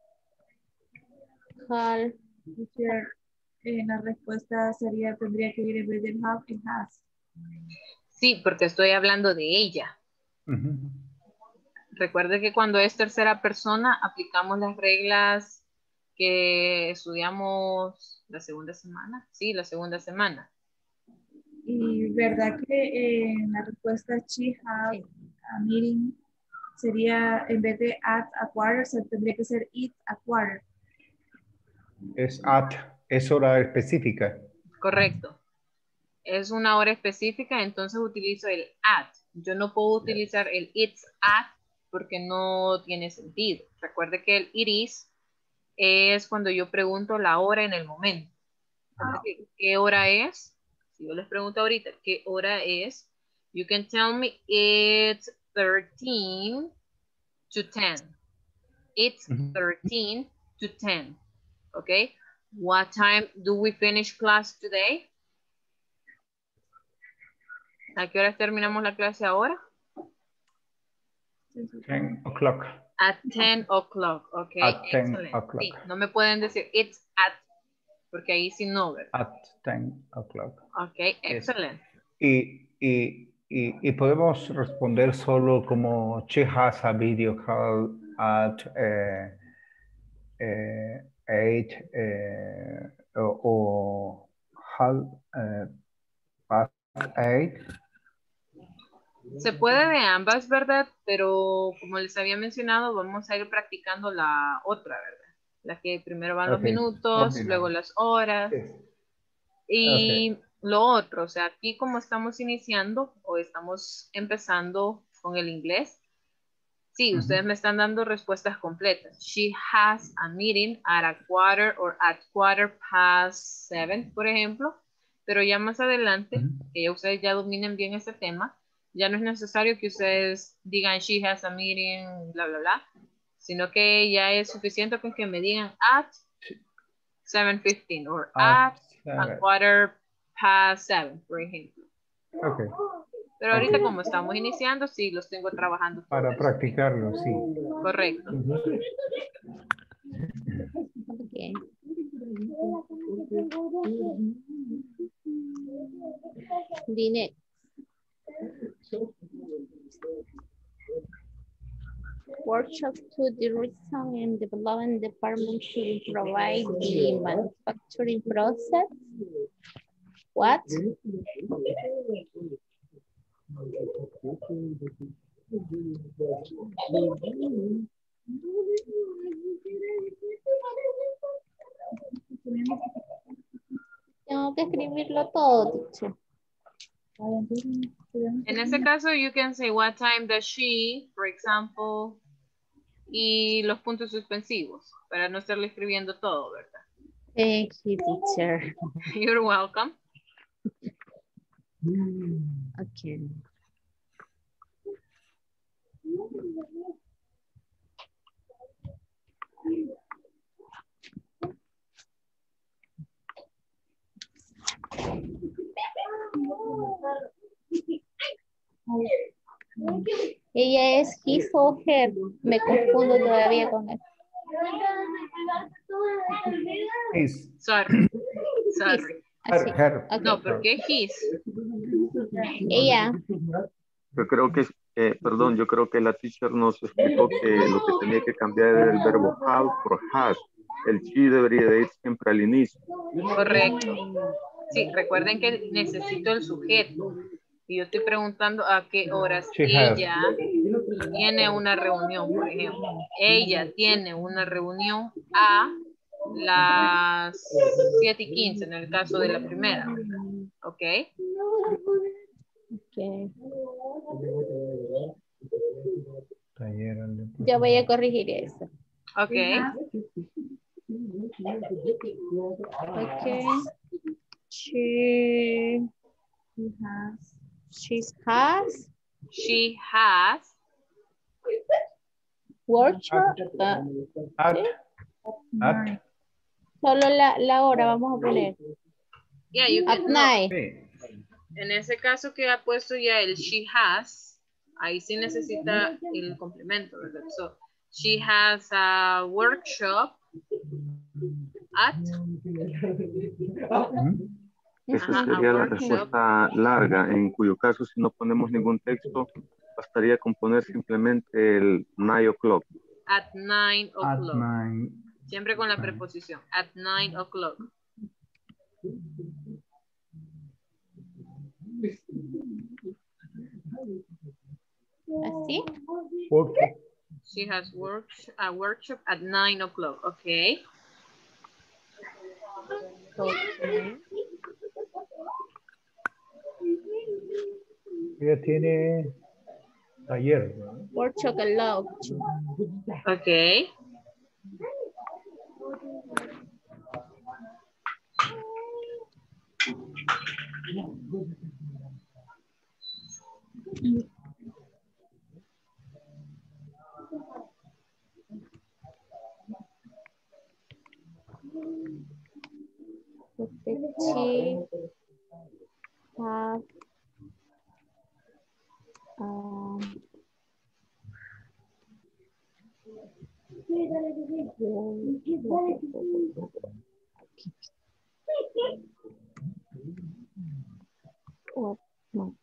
half. Teacher, eh, la respuesta sería, tendría que ir en vez del have, el has. Sí, porque estoy hablando de ella. Ujú. Recuerde que cuando es tercera persona aplicamos las reglas que estudiamos la segunda semana. Sí, la segunda semana. Y verdad que eh, en la respuesta she have a meeting sería en vez de at a quarter, se tendría que ser it a quarter. Es at, es hora específica. Correcto. Es una hora específica, entonces utilizo el at. Yo no puedo utilizar el it's at porque no tiene sentido. Recuerde que el it is es cuando yo pregunto la hora en el momento. ¿Qué, qué hora es? Si yo les pregunto ahorita, ¿qué hora es? You can tell me it's thirteen to ten. It's thirteen to ten. Okay? What time do we finish class today? ¿A qué hora terminamos la clase ahora? ten o'clock. At ten o'clock, ok. At ten Excellent. o'clock. Sí, no me pueden decir it's at, porque ahí sí no, ¿verdad? At ten o'clock. Ok, excellent. Y, y, y, y podemos responder solo como she has a video call at eh, eh, eight eh, o, o half eh, past eight. Se puede de ambas, ¿verdad? Pero como les había mencionado, vamos a ir practicando la otra, ¿verdad? La que primero van los Okay. minutos, Ordinal. luego las horas. Y Okay. lo otro, o sea, aquí como estamos iniciando o estamos empezando con el inglés, sí, Ujú. ustedes me están dando respuestas completas. She has a meeting at a quarter or at quarter past seven, por ejemplo. Pero ya más adelante, que ya ustedes ya dominen bien ese tema, ya no es necesario que ustedes digan she has a meeting, bla, bla, bla, sino que ya es suficiente con que me digan at seven fifteen or At at seven. a quarter past seven, por ejemplo. Okay. Pero ahorita como estamos iniciando, sí, los tengo trabajando. Para todos. practicarlo, sí. Correcto. Ujú. Okay. The next. Workshop to the research and development department should provide the manufacturing process. What? Tengo que escribirlo todo, teacher. En ese caso, you can say what time does she, for example, y los puntos suspensivos, para no estarle escribiendo todo, ¿verdad? Thank you, teacher. You're welcome. Okay. Ella es his o her. Me confundo todavía con él. His. Sorry. Sorry. Her, her. No, porque his. Ella. Yo creo que Eh, perdón, yo creo que la teacher nos explicó que lo que tenía que cambiar era el verbo have por has. El she debería de ir siempre al inicio. Correcto. Sí, recuerden que necesito el sujeto. Y yo estoy preguntando a qué horas She have. ella tiene una reunión, por ejemplo. Ella tiene una reunión a las siete y quince en el caso de la primera, ¿verdad? ¿Ok? Okay. Taller al de- Yo voy a corregir eso. Ok. Okay. She has. She has. She has. Workshop. ah, At. ¿sí? At. Solo la, la hora vamos a poner. Yeah, you At can, no. night. Sí. En ese caso que ha puesto ya el she has, ahí sí necesita el complemento, ¿verdad? So, she has a workshop at. Esa Ajá, sería a la workshop. respuesta larga, en cuyo caso si no ponemos ningún texto, bastaría con poner simplemente el nine o'clock. At nine At o'clock. nine. Siempre con la preposición. At nine o'clock. ¿Así? Workshop. She has work, a workshop at nine o'clock. Okay. Okay. Ella tiene taller, ¿no? Workshop at lunch. Okay. She have um, what? No.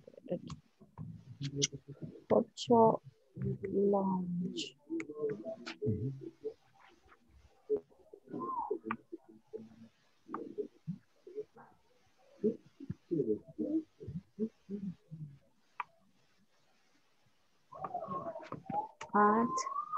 Ocho lunch. At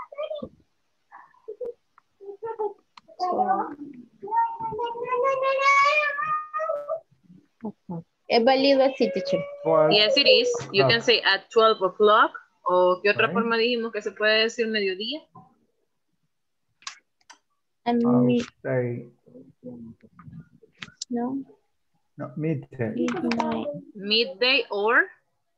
twelve. Es válido así, teacher. Yes, it is. You can say at twelve o'clock. ¿O qué otra Right. forma dijimos que se puede decir mediodía? And I'll me, say, no, no, midday. midnight. Midday or.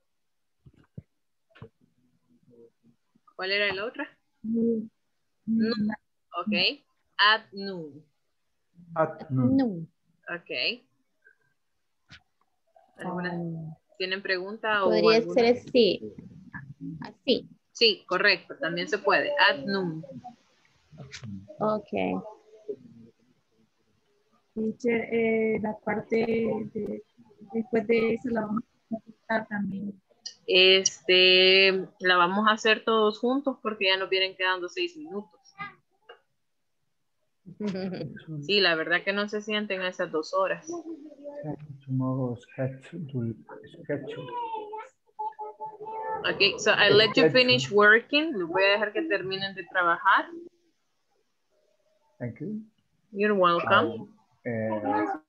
¿Cuál era la otra? Mm, Noon. Ok. At noon. At noon. No. Ok. ¿Alguna- Um, ¿Tienen pregunta o podría alguna? ser así. Así. Sí, correcto. También se puede. At noon. Ok. Teacher, eh, la parte de, después de eso la vamos a contestar también. Este, la vamos a hacer todos juntos porque ya nos vienen quedando seis minutos. Sí, la verdad que no se sienten esas dos horas. Tomorrow's schedule. schedule. Okay, so I let you finish working. Les voy a dejar que terminen de trabajar. Thank you. You're welcome. Uh,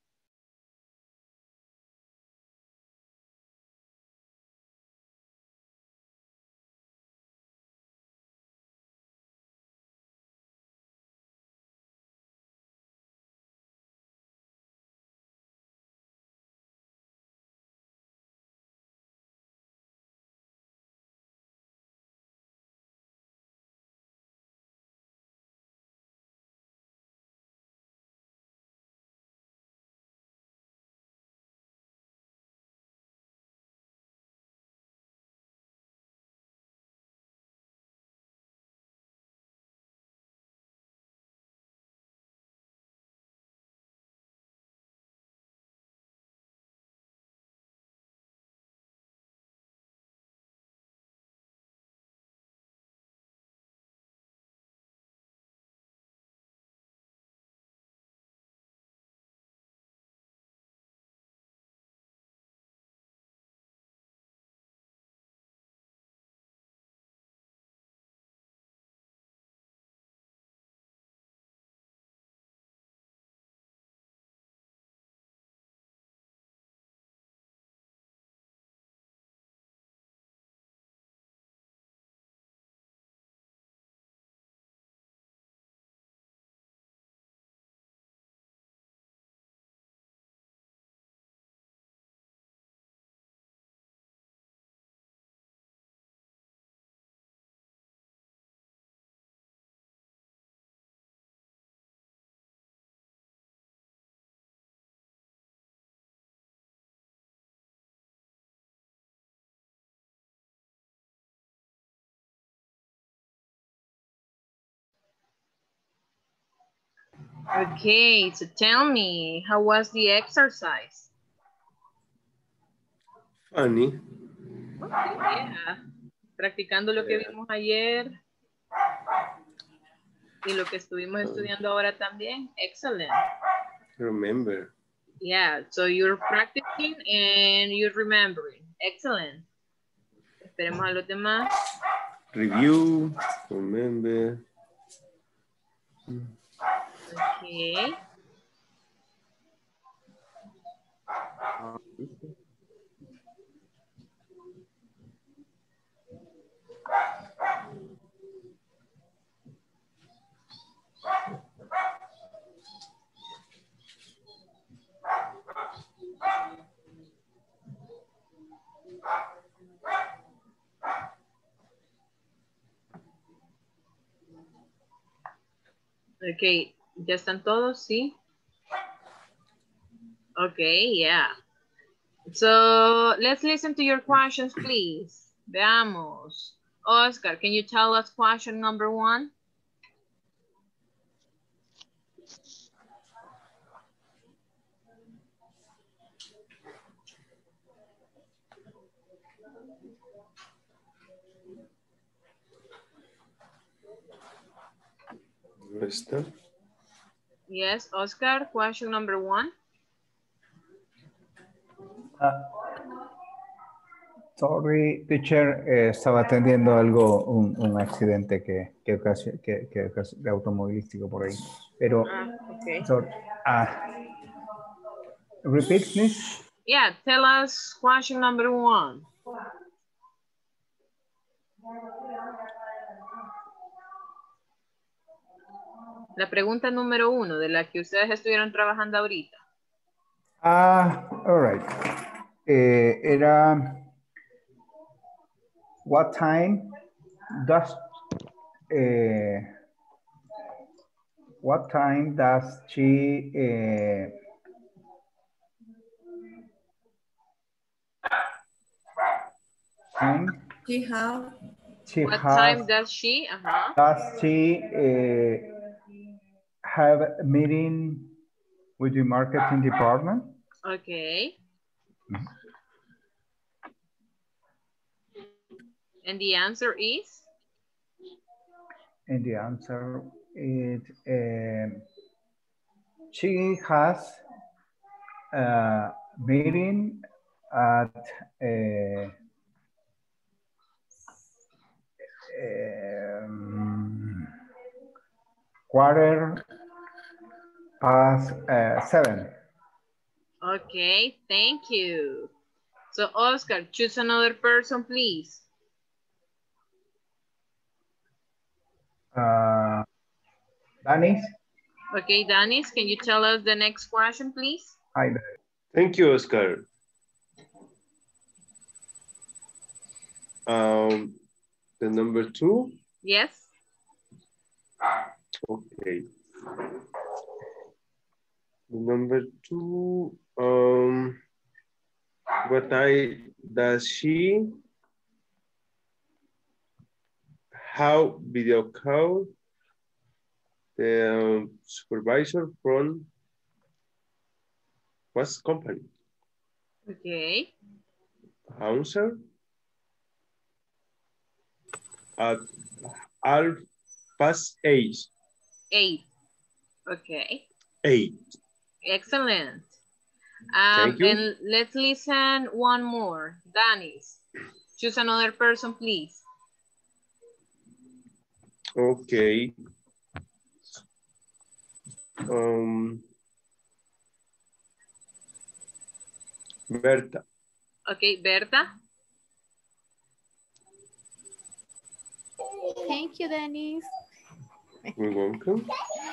Okay, so tell me, how was the exercise? Funny. Okay, yeah. Practicando lo que vimos ayer y lo que estuvimos estudiando ahora también. Excellent. Remember. Yeah, so you're practicing and you're remembering. Excellent. Esperemos a los demás. Review, remember. Okay. Okay, ¿ya están todos? Sí. Okay, yeah. So let's listen to your questions, please. Veamos. Oscar, can you tell us question number one? ¿Está? Yes, Oscar, question number one. Uh, sorry, teacher, eh, estaba atendiendo algo, un, un accidente que, que, ocasio, que, que ocasio, de automovilístico por ahí. Pero, Ah, okay. sorry, uh, repeat, please. Yeah, tell us question number one. La pregunta número uno de la que ustedes estuvieron trabajando ahorita. Ah, all right. Eh, era, what time does, eh, what time does she, eh, time? She have. She What has, time does she? Uh-huh. does she uh, have a meeting with the marketing department? Okay. And the answer is? And the answer is um, she has a meeting at uh, um, quarter past uh, seven. Okay, thank you. So Oscar, choose another person, please. Uh, Danis? Okay, Danis, can you tell us the next question, please? Hi. Thank you, Oscar. Um, the number two? Yes. Okay. The number two, um, what I, does she have video call the um, supervisor from what company? Okay. Answer at half past eight. Eight. Okay. Eight. Excellent. Um, Thank you. And let's listen one more. Danis, choose another person, please. Okay. Um, Berta. Okay, Berta. Thank you, Dennis. You're welcome.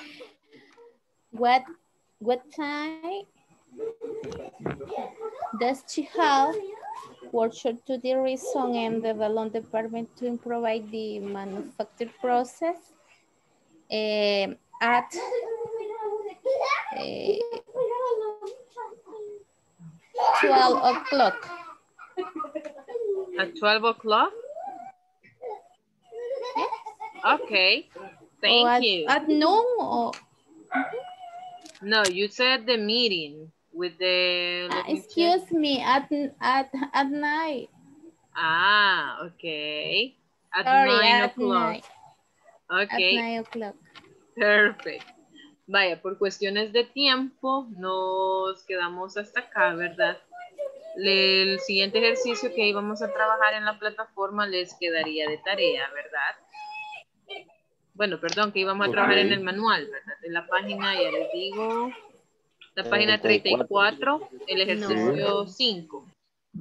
What what time does she have workshop to the reason and development department to provide the manufacture process uh, at uh, twelve o'clock. At twelve o'clock? Okay, thank or at, you. At noon or No, you said the meeting with the... Uh, excuse me, at, at, at night. Ah, okay. At Sorry, nine at o'clock. night. Okay. At nine o'clock. Perfect. Vaya, por cuestiones de tiempo nos quedamos hasta acá, ¿verdad? El siguiente ejercicio que íbamos a trabajar en la plataforma les quedaría de tarea, ¿verdad? Bueno, perdón, que íbamos a trabajar en el manual, ¿verdad? En la página, ya les digo, la página treinta y cuatro, el ejercicio cinco.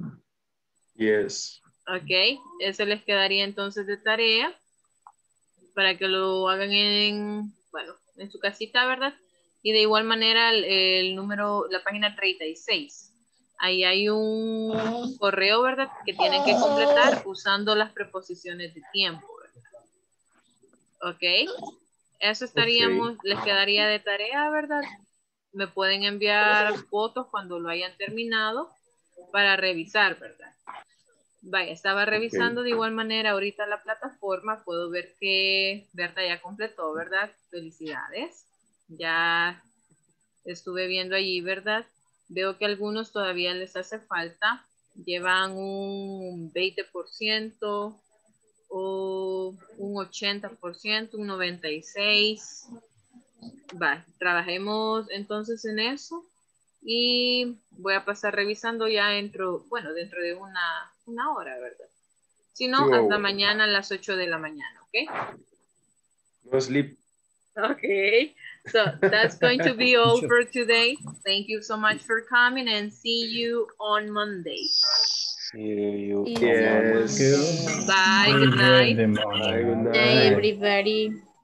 Yes. Ok, ese les quedaría entonces de tarea para que lo hagan en, bueno, en su casita, ¿verdad? Y de igual manera el, el número, la página treinta y seis. Ahí hay un correo, ¿verdad? Que tienen que completar usando las preposiciones de tiempo, ¿verdad? Ok. Eso estaríamos, okay. Les quedaría de tarea, ¿verdad? Me pueden enviar fotos cuando lo hayan terminado para revisar, ¿verdad? Vaya, estaba revisando okay. De igual manera ahorita la plataforma. Puedo ver que Berta ya completó, ¿verdad? Felicidades. Ya estuve viendo allí, ¿verdad? Veo que a algunos todavía les hace falta. Llevan un veinte por ciento o un ochenta por ciento, un noventa y seis por ciento. Va, trabajemos entonces en eso. Y voy a pasar revisando ya dentro, bueno, dentro de una, una hora, ¿verdad? Si no, hasta oh. mañana a las ocho de la mañana, ¿ok? No sleep. Okay, so that's going to be all for today. Thank you so much for coming and see you on Monday. See you. Yes. Yes. Bye, good night. Bye, good night. Bye, everybody.